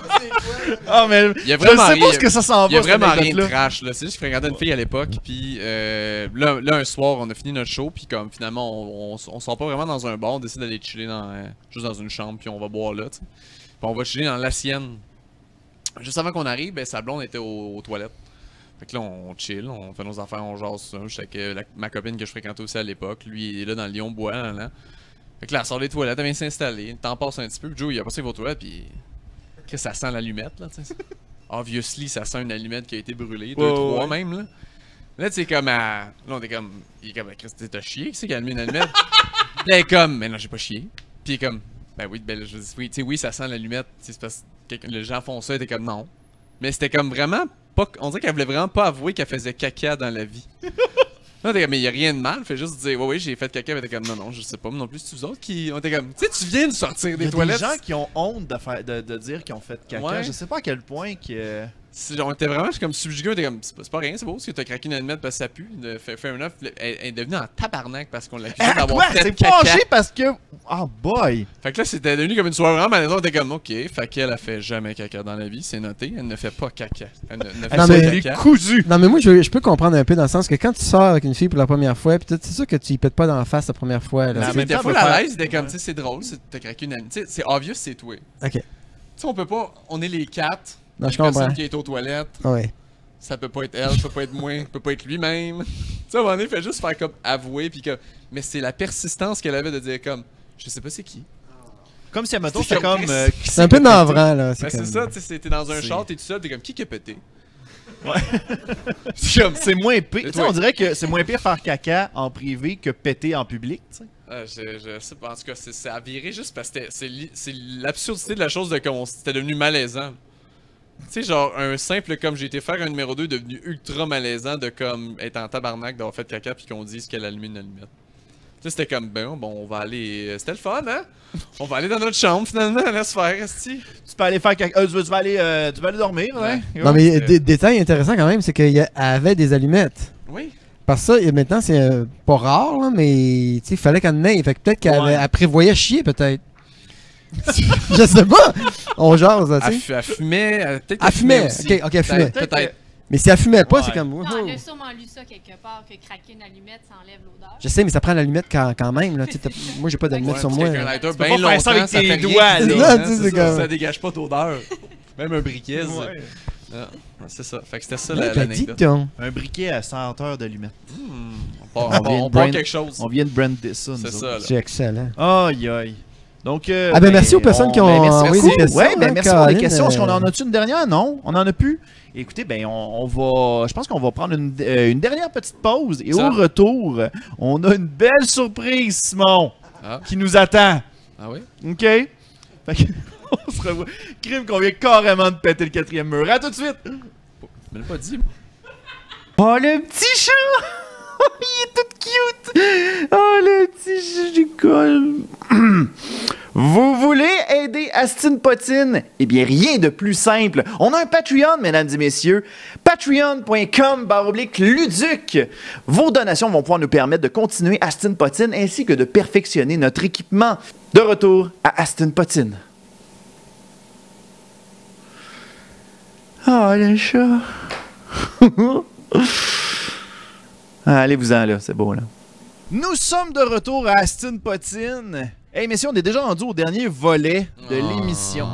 Ah, mais Il y a je vraiment sais rien- pas ce que ça s'en va. Il y a cette vraiment rien de anecdote-là. trash, là. C'est juste qu'il fréquentait une fille à l'époque, puis euh, là, là, un soir, on a fini notre show, puis comme finalement, on, on, on sort pas vraiment dans un bar, on décide d'aller chiller dans, euh, juste dans une chambre, puis on va boire là, tu sais. Puis on va chiller dans la sienne. Juste avant qu'on arrive, ben, sa blonde était aux, aux toilettes. Fait que là, on chill, on fait nos affaires, on jase ça. J'étais avec euh, la- ma copine que je fréquentais aussi à l'époque. Lui, il est là dans le Lyon-Bois, là, là. Fait que là, elle sort des toilettes, elle vient s'installer. Le temps passe un petit peu, puis Joe, il a passé vos toilettes, puis. Qu'est-ce que ça sent l'allumette, là, tu sais. Obviously, ça sent une allumette qui a été brûlée, deux, Ouais, trois ouais. même, là. Là, tu sais, comme à... Là, on est comme... Il est comme, Chris, t'as chié, qui c'est qui a allumé une allumette? Puis là, il est comme, mais non, j'ai pas chié. Puis il est comme, ben oui, ben, je dis, oui, tu sais, oui, ça sent l'allumette. Tu sais, c'est parce que quelqu'un- les gens font ça, il était comme, non. Mais c'était comme vraiment pas... On dirait qu'elle voulait vraiment pas avouer qu'elle faisait caca dans la vie. Là, t'es comme, mais y a rien de mal, fait juste dire, ouais, oui, j'ai fait caca, mais t'es comme, non, non, je sais pas, moi non plus, c'est vous autres qui. On était comme, tu sais, tu viens de sortir Il des y a toilettes. des gens qui ont honte de, faire, de, de dire qu'ils ont fait caca. Ouais. Je sais pas à quel point que... C'est- On était vraiment comme subjugués, on était comme, c'est pas, c'est pas rien, c'est beau, parce que t'as craqué une allumette parce que ça pue. De, fair fair enough, elle, elle est devenue en tabarnak parce qu'on l'accusait Ah, d'avoir quoi? fait C'est caca. fâché parce que... Oh boy! Fait que là, c'était devenu comme une soirée vraiment malaisante, on était comme, ok, fait qu'elle a fait jamais caca dans la vie, c'est noté, elle ne fait pas caca. Elle ne, ne fait Non, pas mais- caca. cousu! Non, mais moi, je, je peux comprendre un peu dans le sens que quand tu sors avec une fille pour la première fois, puis c'est sûr que tu y pètes pas dans la face la première fois. Là. Mais en Tu sais, même t'es temps, full faut faire- à l'aise, t'es comme, tu sais, c'est drôle, c'est- t'as craqué une allumette. Tu sais, c'est obvious, c'est toi. Ok. Tu sais, on peut pas, on est les quatre. Non, je une personne comprends. qui est aux toilettes. Ouais. Ça peut pas être elle, ça peut pas être moi, ça peut pas être lui-même. Tu sais, à un moment donné, il fait juste faire comme avouer, puis que. Mais c'est la persistance qu'elle avait de dire comme, je sais pas c'est qui. Comme si, admettons, C'est c'était comme- comme... euh, qui C'est un c'est peu qui a pété? navrant, là. Ben, c'est comme- ça, tu sais, t'es dans un C'est- char, t'es tout seul, t'es comme, qui qui a pété? C'est comme- c'est moins pire. Et Tu sais, toi? on dirait que c'est moins pire faire caca en privé que péter en public, tu sais. Euh, je, je sais pas, en tout cas, c'est c'est à virer juste parce que c'était- c'est li- c'est l'absurdité de la chose de qu'on c'était devenu malaisant. Tu sais, genre, un simple comme j'ai été faire un numéro deux devenu ultra malaisant de comme être en tabarnak d'avoir fait caca puis qu'on dise qu'elle a allumé une allumette. sais, c'était comme, ben, bon, on va aller. C'était le fun, hein? On va aller dans notre chambre, finalement, laisse faire, esti. Tu peux aller faire quelque... euh, tu, veux, tu vas aller, euh, tu vas aller dormir, ouais. Non, mais dé- détail intéressant quand même, c'est qu'elle avait des allumettes. Oui. Parce que ça, et maintenant, c'est euh, pas rare, là, mais il fallait qu'elle en ait. Fait que peut-être qu'elle Ouais. avait- elle prévoyait chier, peut-être. Je sais pas. On jase, là, tu Elle, sais. fu- elle fumait, elle- peut-être Elle qu'elle fumait fumait. aussi. Ok, ok, elle fumait. Peut-être. peut-être. Mais si elle fumait pas, Ouais. c'est comme. Non, oh. elle a sûrement lu ça quelque part, que craquer une allumette, ça enlève l'odeur. Je sais, mais ça prend l'allumette quand, quand même. Là. Tu sais, t'as- moi, j'ai pas d'allumette Ouais, sur parce moi. qu'avec un là. lighter peux bien pas faire ça longtemps, avec ça tes fait rien doigts, dire, là. hein, Non, tu sais, c'est c'est ça, comme- ça dégage pas d'odeur. Même un briquet. c'est- Ouais. Ah, c'est ça. Fait que c'était ça Ouais, la- ben, dis l'anecdote. donc. Un briquet à senteur d'allumettes. Hmm, On part, Ah, on part- bien on part brain- quelque chose. On vient de brander ça, nous C'est autres. ça, là. C'est excellent. Aïe, aïe. Donc, euh, Ah ben, merci aux personnes qui ont ben, merci envoyé beaucoup. des questions, Ouais, ben, hein, merci pour les Caroline, questions. Est-ce qu'on en euh, a-tu une dernière? Non, on en a plus. Écoutez, ben on, on va. Je pense qu'on va prendre une, euh, une dernière petite pause. Et Ça. au retour, on a une belle surprise, Simon, Ah. qui nous attend. Ah oui? OK? Fait que, on se revoit. Crime qu'on vient carrément de péter le quatrième mur. À tout de suite! Tu me l'as pas dit. Oh, le petit chat! Il est tout cute! Oh, le petit chat du col! Vous voulez aider Astin Potine? Eh bien, rien de plus simple. On a un Patreon, mesdames et messieurs. Patreon.com barre oblique Luduc. Vos donations vont pouvoir nous permettre de continuer Astin Potine ainsi que de perfectionner notre équipement. De retour à Astin Potine. Oh, le chat! Ah, allez-vous-en là, c'est beau là. Nous sommes de retour à Astin Potine. Hey, messieurs, on est déjà rendu au dernier volet de Oh. l'émission.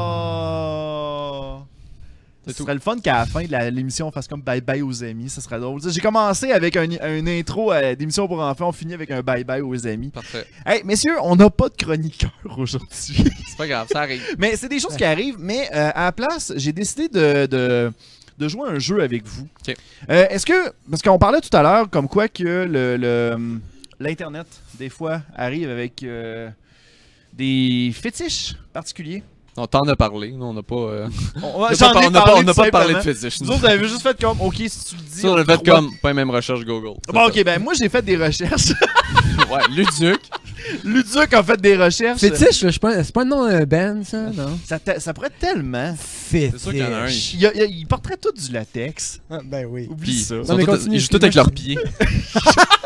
Oh! C'est Ce tout. serait le fun qu'à la fin de la- l'émission, on fasse comme bye bye aux amis. Ça serait drôle. J'ai commencé avec un, un intro à d'émission pour enfants. On finit avec un bye bye aux amis. Parfait. Hey, messieurs, on n'a pas de chroniqueur aujourd'hui. C'est pas grave, ça arrive. Mais c'est des choses qui arrivent. Mais euh, à la place, j'ai décidé de, de, de jouer un jeu avec vous. Ok. Euh, Est-ce que. Parce qu'on parlait tout à l'heure comme quoi que le. le l'Internet, des fois, arrive avec euh, des fétiches particuliers. On t'en a parlé. Nous, on n'a pas. euh, On on n'a j'en pas, ai on n'a pas- parlé on n'a tout pas parlé de simplement. fétiche. Vous autres, vous avez juste fait comme, ok, si tu le dis. Ça, on a fait croit. comme. Pas les mêmes recherches Google. C'est Bon, ça. ok, ben moi j'ai fait des recherches. Ouais, Luduc. Luduc a fait des recherches. Fétiche, là, je sais pas- c'est pas un nom d'un band, ça, non? Ça, te- ça pourrait tellement. Fétiche. sûr qu'il y en a un. Il, y a- il y a- ils porteraient tout du latex. Ah, ben oui. Oublie Puis, ça. ils Non, sont mais tous- continue, ils jouent tous avec excuse-moi. leurs pieds.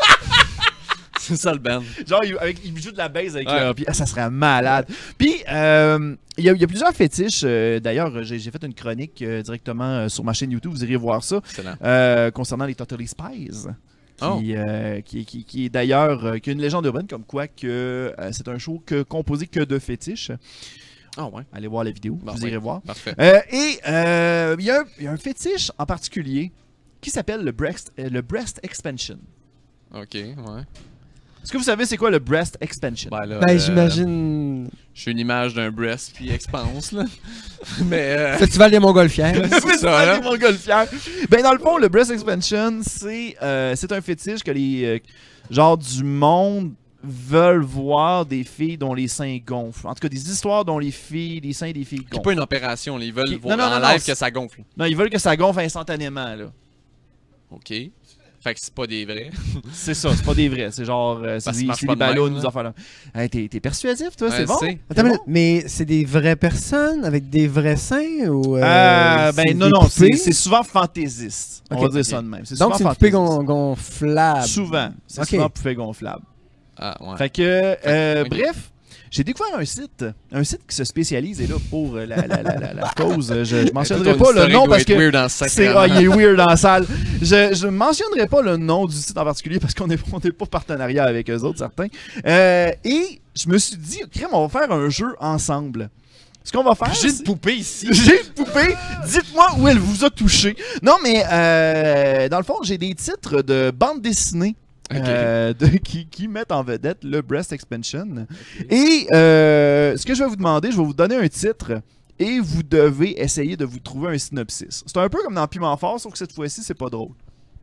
C'est ça le band. Genre, ils, avec- ils jouent de la base avec Ouais. leurs pieds. Ah, ça serait malade. Puis, euh, il y, a- il y a plusieurs fétiches. euh, D'ailleurs, j'ai j'ai fait une chronique euh, directement euh, sur ma chaîne YouTube. Vous irez voir ça. Excellent. euh, concernant les Totally Spies. Qui, Oh. euh, qui, qui- qui est d'ailleurs euh, qui a une légende urbaine comme quoi que euh, c'est un show que, composé que de fétiches. Ah ouais. Allez voir la vidéo, Bon, vous oui. irez voir. Parfait. Euh, et euh, il y, a un- il y a un fétiche en particulier qui s'appelle le breast, euh, le breast expansion. Ok, ouais. Est-ce que vous savez c'est quoi le breast expansion? Ben, là, Ben, euh, j'imagine. J'ai une image d'un breast puis expanse, là. Mais. euh, Festival des Montgolfières. c'est ça, Ah, là. les montgolfières. Ben dans le fond, le breast expansion, c'est euh, c'est un fétiche que les euh, genre du monde veulent voir des filles dont les seins gonflent. En tout cas, des histoires dont les filles, les seins des filles C'est gonflent. pas une opération, là. Ils veulent Qui- voir non, non, en non, live non, que ça gonfle. Non, ils veulent que ça gonfle instantanément là. Ok. Fait que c'est pas des vrais. C'est ça, c'est pas des vrais. C'est genre, euh, c'est Parce des, qu'ils marchent c'est pas des de même, ballons, là. nous affaires là. Hey, t'es, t'es persuasif, toi, Ouais, c'est bon? c'est. Attends C'est une bon? minute, mais c'est des vraies personnes avec des vrais seins ou. euh, Euh, c'est ben non, des non, c'est, poupées? c'est souvent fantaisiste. On Ok, va dire ok. ça de même. C'est Donc, souvent c'est une poupée fantaisiste. gon- gonflable. Souvent. C'est Ok. souvent poupée gonflable. Ah, ouais. Fait que, euh, Ok. bref, j'ai découvert un site, un site qui se spécialise, et là, pour euh, la, la, la, la, la cause, je, je mentionnerai Ton pas le historique nom doit parce être que weird dans ce c'est, sacrément. ah, il est weird dans la salle. Je, je mentionnerai pas le nom du site en particulier parce qu'on n'est on est pas partenariat avec eux autres, certains. Euh, et je me suis dit, crème, on va faire un jeu ensemble. Ce qu'on va faire, J'ai c'est- une poupée ici. j'ai une poupée, dites-moi où elle vous a touché. Non, mais euh, dans le fond, j'ai des titres de bandes dessinées Ok. euh, de- qui, qui mettent en vedette le breast expansion. Et euh, ce que je vais vous demander, je vais vous donner un titre et vous devez essayer de vous trouver un synopsis. C'est un peu comme dans Piment Fort, sauf que cette fois-ci, c'est pas drôle.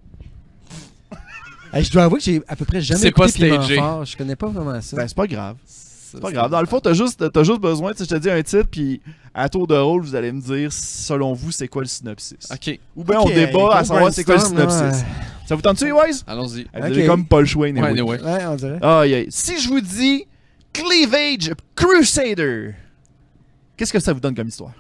Hey, je dois avouer que j'ai à peu près jamais C'est écouté pas Piment stagé. Fort. Je connais pas vraiment ça. Ben, c'est pas grave. C'est C'est pas grave. Dans le fond, t'as juste, t'as juste besoin, tu sais, je te dis un titre, puis à tour de rôle, vous allez me dire, selon vous, c'est quoi le synopsis. Ok. Ou bien Ok, on débat à gros savoir c'est quoi le brainstorm, là, synopsis. euh, Ça vous tente-tu, les boys? Allons-y. Vous avez Ok. comme pas le choix, Ouais, anyway. anyway. Ouais, on dirait. Aïe, aïe. Si je vous dis Cleavage Crusader, qu'est-ce que ça vous donne comme histoire?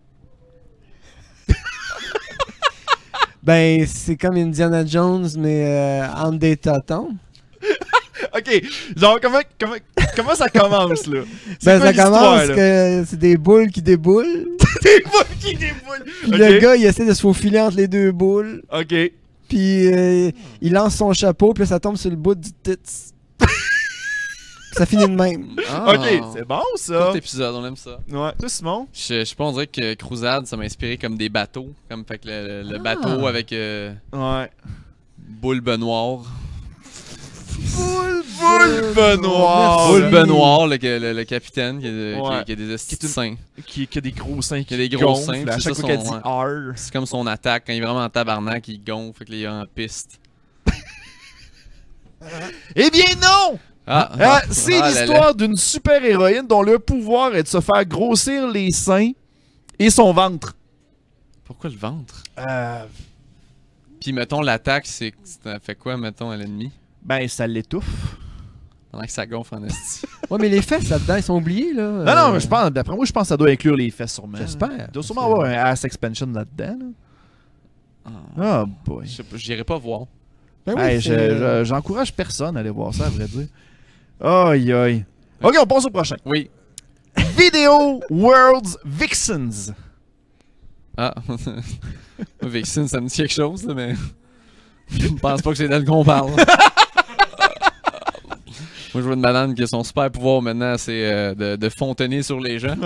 Ben, c'est comme Indiana Jones, mais euh, en des tâtons. Ok, genre, comment, comment, comment ça commence, là? C'est Ben, quoi ça l'histoire, commence là? que c'est des boules qui déboulent. Des boules qui déboulent! Puis Ok. le gars, il essaie de se faufiler entre les deux boules. Ok. Puis euh, il lance son chapeau, puis là, ça tombe sur le bout du tits. Ça finit de même. Ah. Ok, c'est bon, ça. Court épisode, on aime ça. Ouais, toi, Simon? Je, je sais pas, on dirait que Crusade, ça m'a inspiré comme des bateaux. Comme fait que le, le Ah. bateau avec euh, Ouais. boule benoît. Boule, boule Benoît! Boule Benoît, le, le, le capitaine qui a, de- Ouais. qui, qui a des estis Qui est une- seins. Qui, qui a des gros seins qui a des gros gonflent seins, à c'est chaque ça fois qu'elle dit son- R. C'est comme son attaque. Quand il est vraiment en tabarnak, il gonfle, fait que là, il est en piste. Eh bien non! Ah, Ah, c'est ah là là. l'histoire d'une super-héroïne dont le pouvoir est de se faire grossir les seins et son ventre. Pourquoi le ventre? Euh, Puis mettons, l'attaque, c'est ça fait quoi, mettons, à l'ennemi? ben, ça l'étouffe. Pendant que ça gonfle en esti. Ouais, mais les fesses là-dedans, ils sont oubliés, là. Non, non, mais je pense, d'après moi, je pense que ça doit inclure les fesses sûrement. J'espère. Il doit sûrement avoir un ass expansion là-dedans. Là. Ah, Oh boy. je sais pas, j'irai pas voir. Ben oui, Hey, c'est- je- je- J'encourage personne à aller voir ça, à vrai dire. Aïe, aïe. Ok, on passe au prochain. Oui. Video World's Vixens. Ah. Vixen, ça me dit quelque chose, là, mais. Je pense pas que c'est d'elle qu'on parle. Moi, je vois une banane qui a son super pouvoir maintenant, c'est euh, de, de fontainer sur les gens.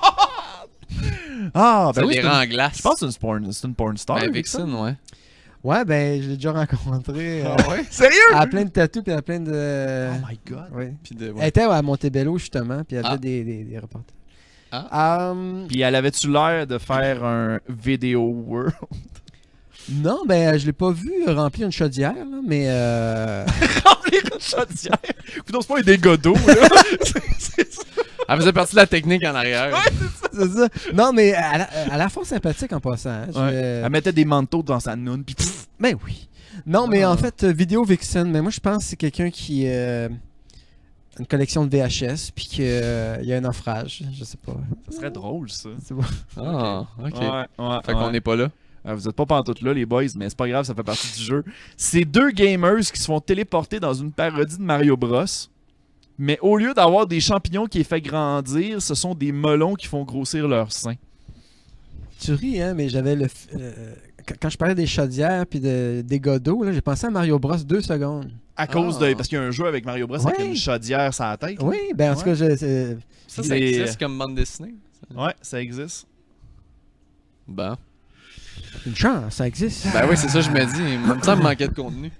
Ah, Ça ben oui, les c'est rend une- en glace. je pense que c'est une porn, c'est une porn star. Ben, Vixen. Vixen, ouais. Ouais, ben, je l'ai déjà rencontré. euh, Ah ouais? Sérieux? Elle a plein de tatous, puis elle a plein de. Oh my god. Ouais. Puis de, Elle ouais. était à Montebello, justement, puis elle Ah. faisait des, des, des reportages. Ah. Um, Puis elle avait-tu l'air de faire un Video World? non, ben, je l'ai pas vu remplir une chaudière, là, mais. Euh... Remplir une chaudière? Écoute, c'est pas un dégât d'eau, là. C'est- c'est ça. Elle faisait partie de la technique en arrière. c'est ça. Non, mais elle a, elle a l'air fort sympathique en passant. hein. Je- Ouais. Elle mettait des manteaux dans sa noune, pis pff. Ben oui. Non, mais Ah. en fait, euh, Vidéo Vixen, mais moi je pense que c'est quelqu'un qui euh, une collection de V H S, puis qu'il y a un naufrage. Je sais pas. Ça serait drôle, ça. C'est bon. Ah, ok. Ouais, ouais. Fait qu'on ouais. n'est pas là. Euh, vous êtes pas pantoute là, les boys, mais c'est pas grave, ça fait partie du jeu. C'est deux gamers qui se font téléporter dans une parodie de Mario Bros. Mais au lieu d'avoir des champignons qui les fait grandir, ce sont des melons qui font grossir leurs seins. Tu ris, hein, mais j'avais le. f- euh, quand- quand je parlais des chaudières puis de, des godots, là, j'ai pensé à Mario Bros deux secondes. À cause Ah. de. Parce qu'il y a un jeu avec Mario Bros avec Ouais. une chaudière sur la tête. Oui, ben en tout Ouais. cas, je, c'est- Ça, ça C'est- existe comme bande dessinée. Ouais, ça existe. Bon. une chance, ça existe. Ben oui, c'est ça, je me dis. Il me semble manquer de contenu.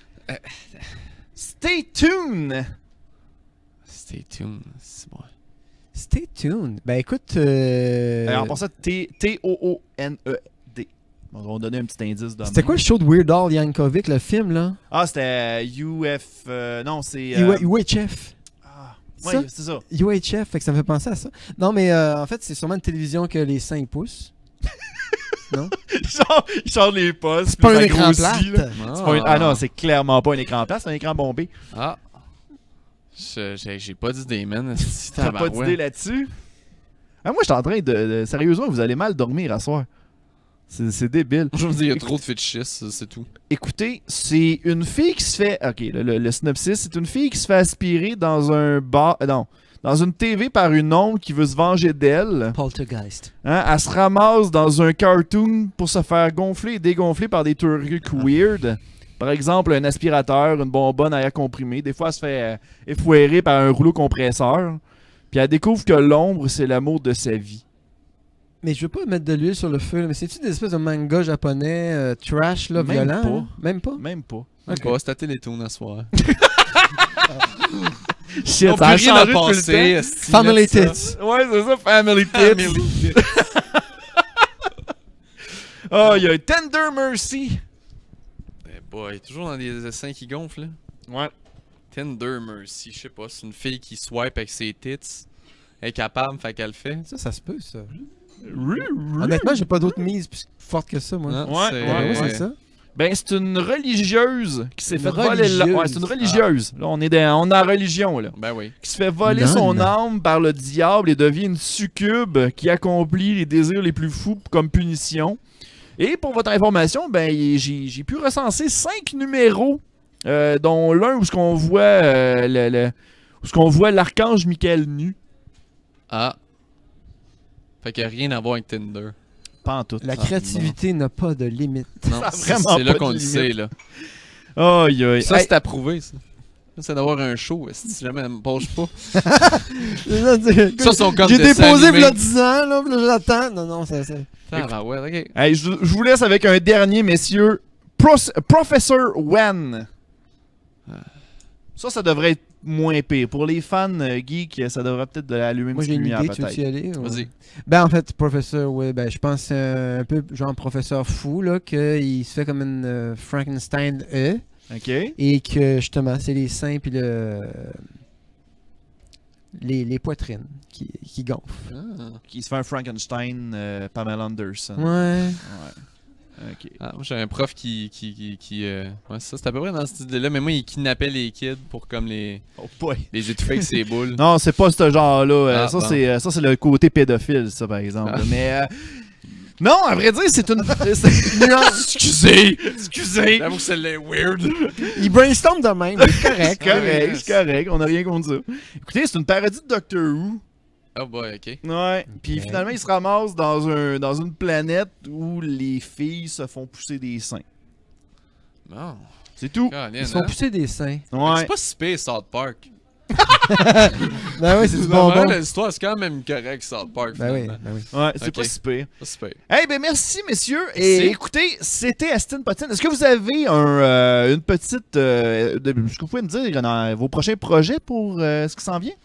Stay tuned! Stay tuned. C'est bon. Stay tuned. Ben écoute. Euh... Euh, en passant, T O O N E D. On va donner un petit indice de C'était quoi le show de Weird Al Yankovic, le film, là? Ah, c'était U F. euh, non, c'est. U- euh, U H F. ah, Ça? ouais, c'est ça. U H F, fait que ça me fait penser à ça. Non, mais euh, en fait, c'est sûrement une télévision que les seins poussent. Non? Il change, il change les postes. C'est pas puis un ça écran grossit, plate. là. C'est pas une- Ah non, c'est clairement pas un écran plat, c'est un écran bombé. Ah. Je- J'ai j'ai pas d'idée, man. T'as pas d'idée là-dessus? Ah, moi, je suis en train de, de- Sérieusement, vous allez mal dormir à soir. C'est c'est débile. Je me dis, il y a trop de fétichistes, c'est tout. Écoutez, c'est une fille qui se fait. Ok, le, le- le synopsis, c'est une fille qui se fait aspirer dans un bar. euh, non. Dans une T V par une onde qui veut se venger d'elle. Poltergeist. Hein, elle se ramasse dans un cartoon pour se faire gonfler et dégonfler par des trucs weird. Par exemple, un aspirateur, une bonbonne à air comprimé. Des fois, elle se fait euh, effouérer par un rouleau compresseur. Puis elle découvre que l'ombre, c'est l'amour de sa vie. Mais je veux pas mettre de l'huile sur le feu, là, mais c'est-tu des espèces de manga japonais euh, trash, là, Même violent? pas. là? Même pas? Même pas. Ok. Bah, c'était Télétoon à soir. Shit, On peut ça a rien changé à depuis le passer. temps. esti, Family mettre ça. Tits. Ouais, c'est ça, Family Tits. Oh, il y a Tender Mercy. Eh boy, toujours dans des seins qui gonflent, là. Ouais. Tender Mercy, je sais pas, c'est une fille qui swipe avec ses tits. Elle est capable, fait qu'elle le fait. Ça, ça se peut, ça. Honnêtement, j'ai pas d'autres mises plus fortes que ça, moi. Non, Ouais, c'est- ouais, Ouais, ouais. c'est ça. Ben, c'est une religieuse qui s'est Une fait voler la... religieuse. Ouais, c'est une religieuse. Là, on est dans, on est dans la religion, là. Ben oui. Qui se fait voler Non, son non. âme par le diable et devient une succube qui accomplit les désirs les plus fous comme punition. Et pour votre information, ben, j'ai j'ai pu recenser cinq numéros, euh, dont l'un où ce qu'on voit euh, le, le- où ce qu'on voit l'archange Michael nu. Ah. Fait qu'il n'y a rien à voir avec Tinder. Pas en tout. La Ah, créativité n'a pas de limite. Non, Ça a c'est vraiment c'est là pas qu'on de le limite. sait, là. non. Aïe, aïe. Ça, Hey, c'est approuvé, ça. Ça, c'est d'avoir un show, si jamais elle me pose pas. Ça, son code J'ai de déposé s'animer. il y a dix ans, là, puis là, j'attends. Non, non, ça. ça... Ah, ben ouais, ok. hey, je, je vous laisse avec un dernier, messieurs. Pros- Professor Wen. Ça, ça devrait être moins pire. Pour les fans euh, geeks, ça devrait peut-être de allumer une Moi, j'ai petite une lumière, idée, tu veux peut-être. y aller? ou- Vas-y. Ben, en fait, professeur, oui, ben, je pense euh, un peu genre professeur fou, là, qu'il se fait comme une euh, Frankenstein E, OK. et que justement, c'est les seins puis le. Les, les poitrines qui, qui gonflent. Ah. Qui se fait un Frankenstein, euh, Pamela Anderson. Ouais. Ouais. OK. Ah, moi, j'ai un prof qui. qui, qui, qui, euh, Ouais, ça, c'est à peu près dans cette idée-là, mais moi, il kidnappait les kids pour comme les, Oh boy. les étouffer avec ses boules. Non, c'est pas ce genre-là. Euh, Ah, ça, bon. c'est, euh, ça, c'est le côté pédophile, ça, par exemple. Ah. Mais. euh, Non, à vrai dire, c'est une. c'est- Non, excusez! Excusez! J'avoue que celle-là est weird. Il brainstorm de même, c'est correct. C'est correct, c'est correct, on n'a rien contre ça. Écoutez, c'est une parodie de Doctor Who. Oh boy, ok. Ouais. Puis Ok. finalement, il se ramasse dans, un, dans une planète où les filles se font pousser des seins. Bon. C'est tout. Colin, Ils se font hein? pousser des seins. Ouais. C'est pas si pire, South Park. Ben oui, c'est du Finalement, bonbon. l'histoire, c'est quand même correct, South Park. Ben oui, finalement. ben oui. Ouais, c'est Ok. pas si pire. Pas si pire. Eh ben merci messieurs. Et Merci. écoutez, c'était Astin Potine. Est-ce que vous avez un, euh, une petite, euh, de- est-ce que vous pouvez me dire dans vos prochains projets pour euh, ce qui s'en vient?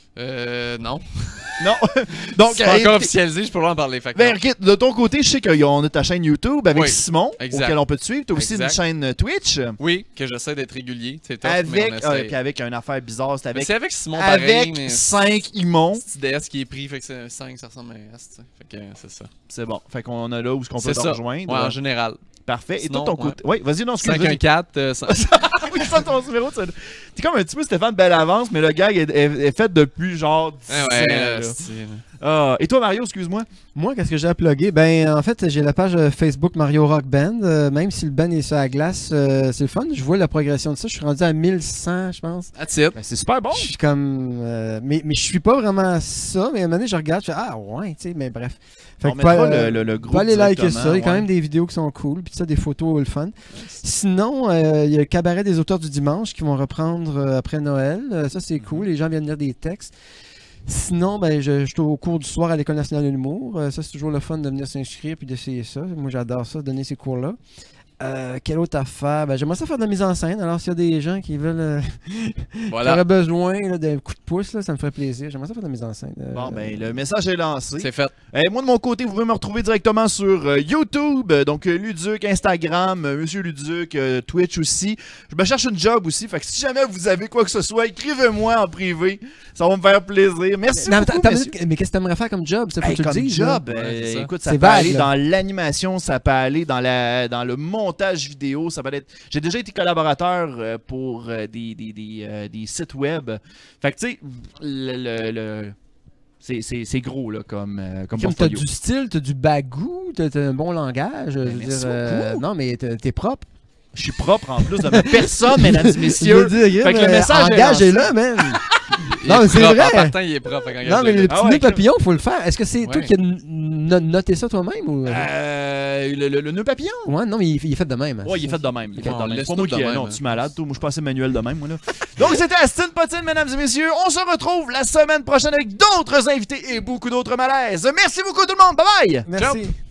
Euh, non. Non. Donc, C'est pas euh, encore écoutez- officialisé, je peux pas en parler. Fait que Ben, non. ok, de ton côté, je sais qu'on a ta chaîne YouTube avec Oui, Simon, exact. auquel on peut te suivre. Tu as aussi Exact. une chaîne euh, Twitch. Oui, que j'essaie d'être régulier. C'est tough, mais Avec, on euh, essaie. puis avec une affaire bizarre, c'est Mais avec, c'est avec Simon pareil, avec mais cinq immonds. c'est D S qui est pris, fait que c'est cinq, ça ressemble à un S, tu sais. Fait que euh, c'est ça. C'est bon. Fait qu'on a là où est-ce qu'on peut C'est te ça. rejoindre. Ouais, en général. Parfait. Et Sinon, toi, ton ouais. côté. Oui, vas-y, non, cinq excuse-moi. un quatre, euh, cent- Oui, ça, ton numéro. ça- T'es comme un petit peu Stéphane Bellavance, mais le gag est, est- est fait depuis genre dix Ah ans. ouais, là. là, c'est- Ah, et toi, Mario, excuse-moi. Moi, qu'est-ce que j'ai à plugger? Ben, en fait, j'ai la page euh, Facebook Mario Rock Band. Euh, même si le band est sur la glace, euh, c'est le fun. Je vois la progression de ça. Je suis rendu à mille cent, je pense. That's it. Ben, c'est super bon. Je suis comme. euh, mais, mais je suis pas vraiment ça. Mais à un moment donné, je regarde, je fais ah ouais, tu sais, mais bref. Fait On que mettra pas, le, euh, le, le Faut groupe aller liker directement, ça, il y a quand ouais. même des vidéos qui sont cool, puis ça, des photos le fun. Sinon, euh, il y a le cabaret des auteurs du dimanche qui vont reprendre euh, après Noël. Euh, ça, c'est cool, les gens viennent lire des textes. Sinon, ben, je, je suis au cours du soir à l'École nationale de l'humour. Euh, ça, c'est toujours le fun de venir s'inscrire puis d'essayer ça. Moi, j'adore ça, donner ces cours-là. Euh, quelle autre affaire? Ben, j'aimerais ça faire de la mise en scène. Alors, s'il y a des gens qui veulent euh, qui Voilà. auraient besoin là, d'un coup de pouce, là, ça me ferait plaisir. J'aimerais ça faire de la mise en scène. Euh, Bon, ben, le message est lancé. C'est fait. Et moi, de mon côté, vous pouvez me retrouver directement sur euh, YouTube, euh, donc euh, Luduc, Instagram, euh, Monsieur Luduc, euh, Twitch aussi. Je me cherche une job aussi, fait que si jamais vous avez quoi que ce soit, écrivez-moi en privé. Ça va me faire plaisir. Merci Non, mais beaucoup, attends, attends, messieurs. minute, mais qu'est-ce que t'aimerais faire comme job? Ça faut Hey, que tu le comme dises, là. job, euh, Ouais, c'est ça. écoute, ça C'est peut vague, aller là. dans l'animation, ça peut aller dans, la, dans le montage vidéo, ça peut être... J'ai déjà été collaborateur euh, pour euh, des, des, des, euh, des sites web. Fait que, tu sais, le... le, le- c'est- c'est c'est gros, là, comme, euh, comme Comme t'as portfolio. du style, t'as du bagou, t'as t'as un bon langage. je veux merci dire, euh, beaucoup. non, mais t'es t'es propre. Je suis propre en plus de ma personne, mesdames et Je messieurs. veux dire, Fait que le mais message est engage lancé. est là, man. Il Non, est mais c'est propre. vrai. En partant, il est propre. fait qu'engage Non, mais le les gars. petits Ah ouais, nœuds que- papillons, faut le faire. Est-ce que c'est toi Ouais. qui as n- no- noté ça toi-même ou. Euh, le, le, le nœud papillon? Ouais, non, mais il, il est fait de même. Ouais, il est fait de même. Il est fait Ouais, de on même. laisse C'est pas moi tout qui de est. même, Non, hein. tu es malade, toi. Moi, je suis pas assez manuel de même, moi, là. Donc, c'était Astin Potine, mesdames et messieurs. On se retrouve la semaine prochaine avec d'autres invités et beaucoup d'autres malaises. Merci beaucoup, tout le monde. Bye bye! Merci.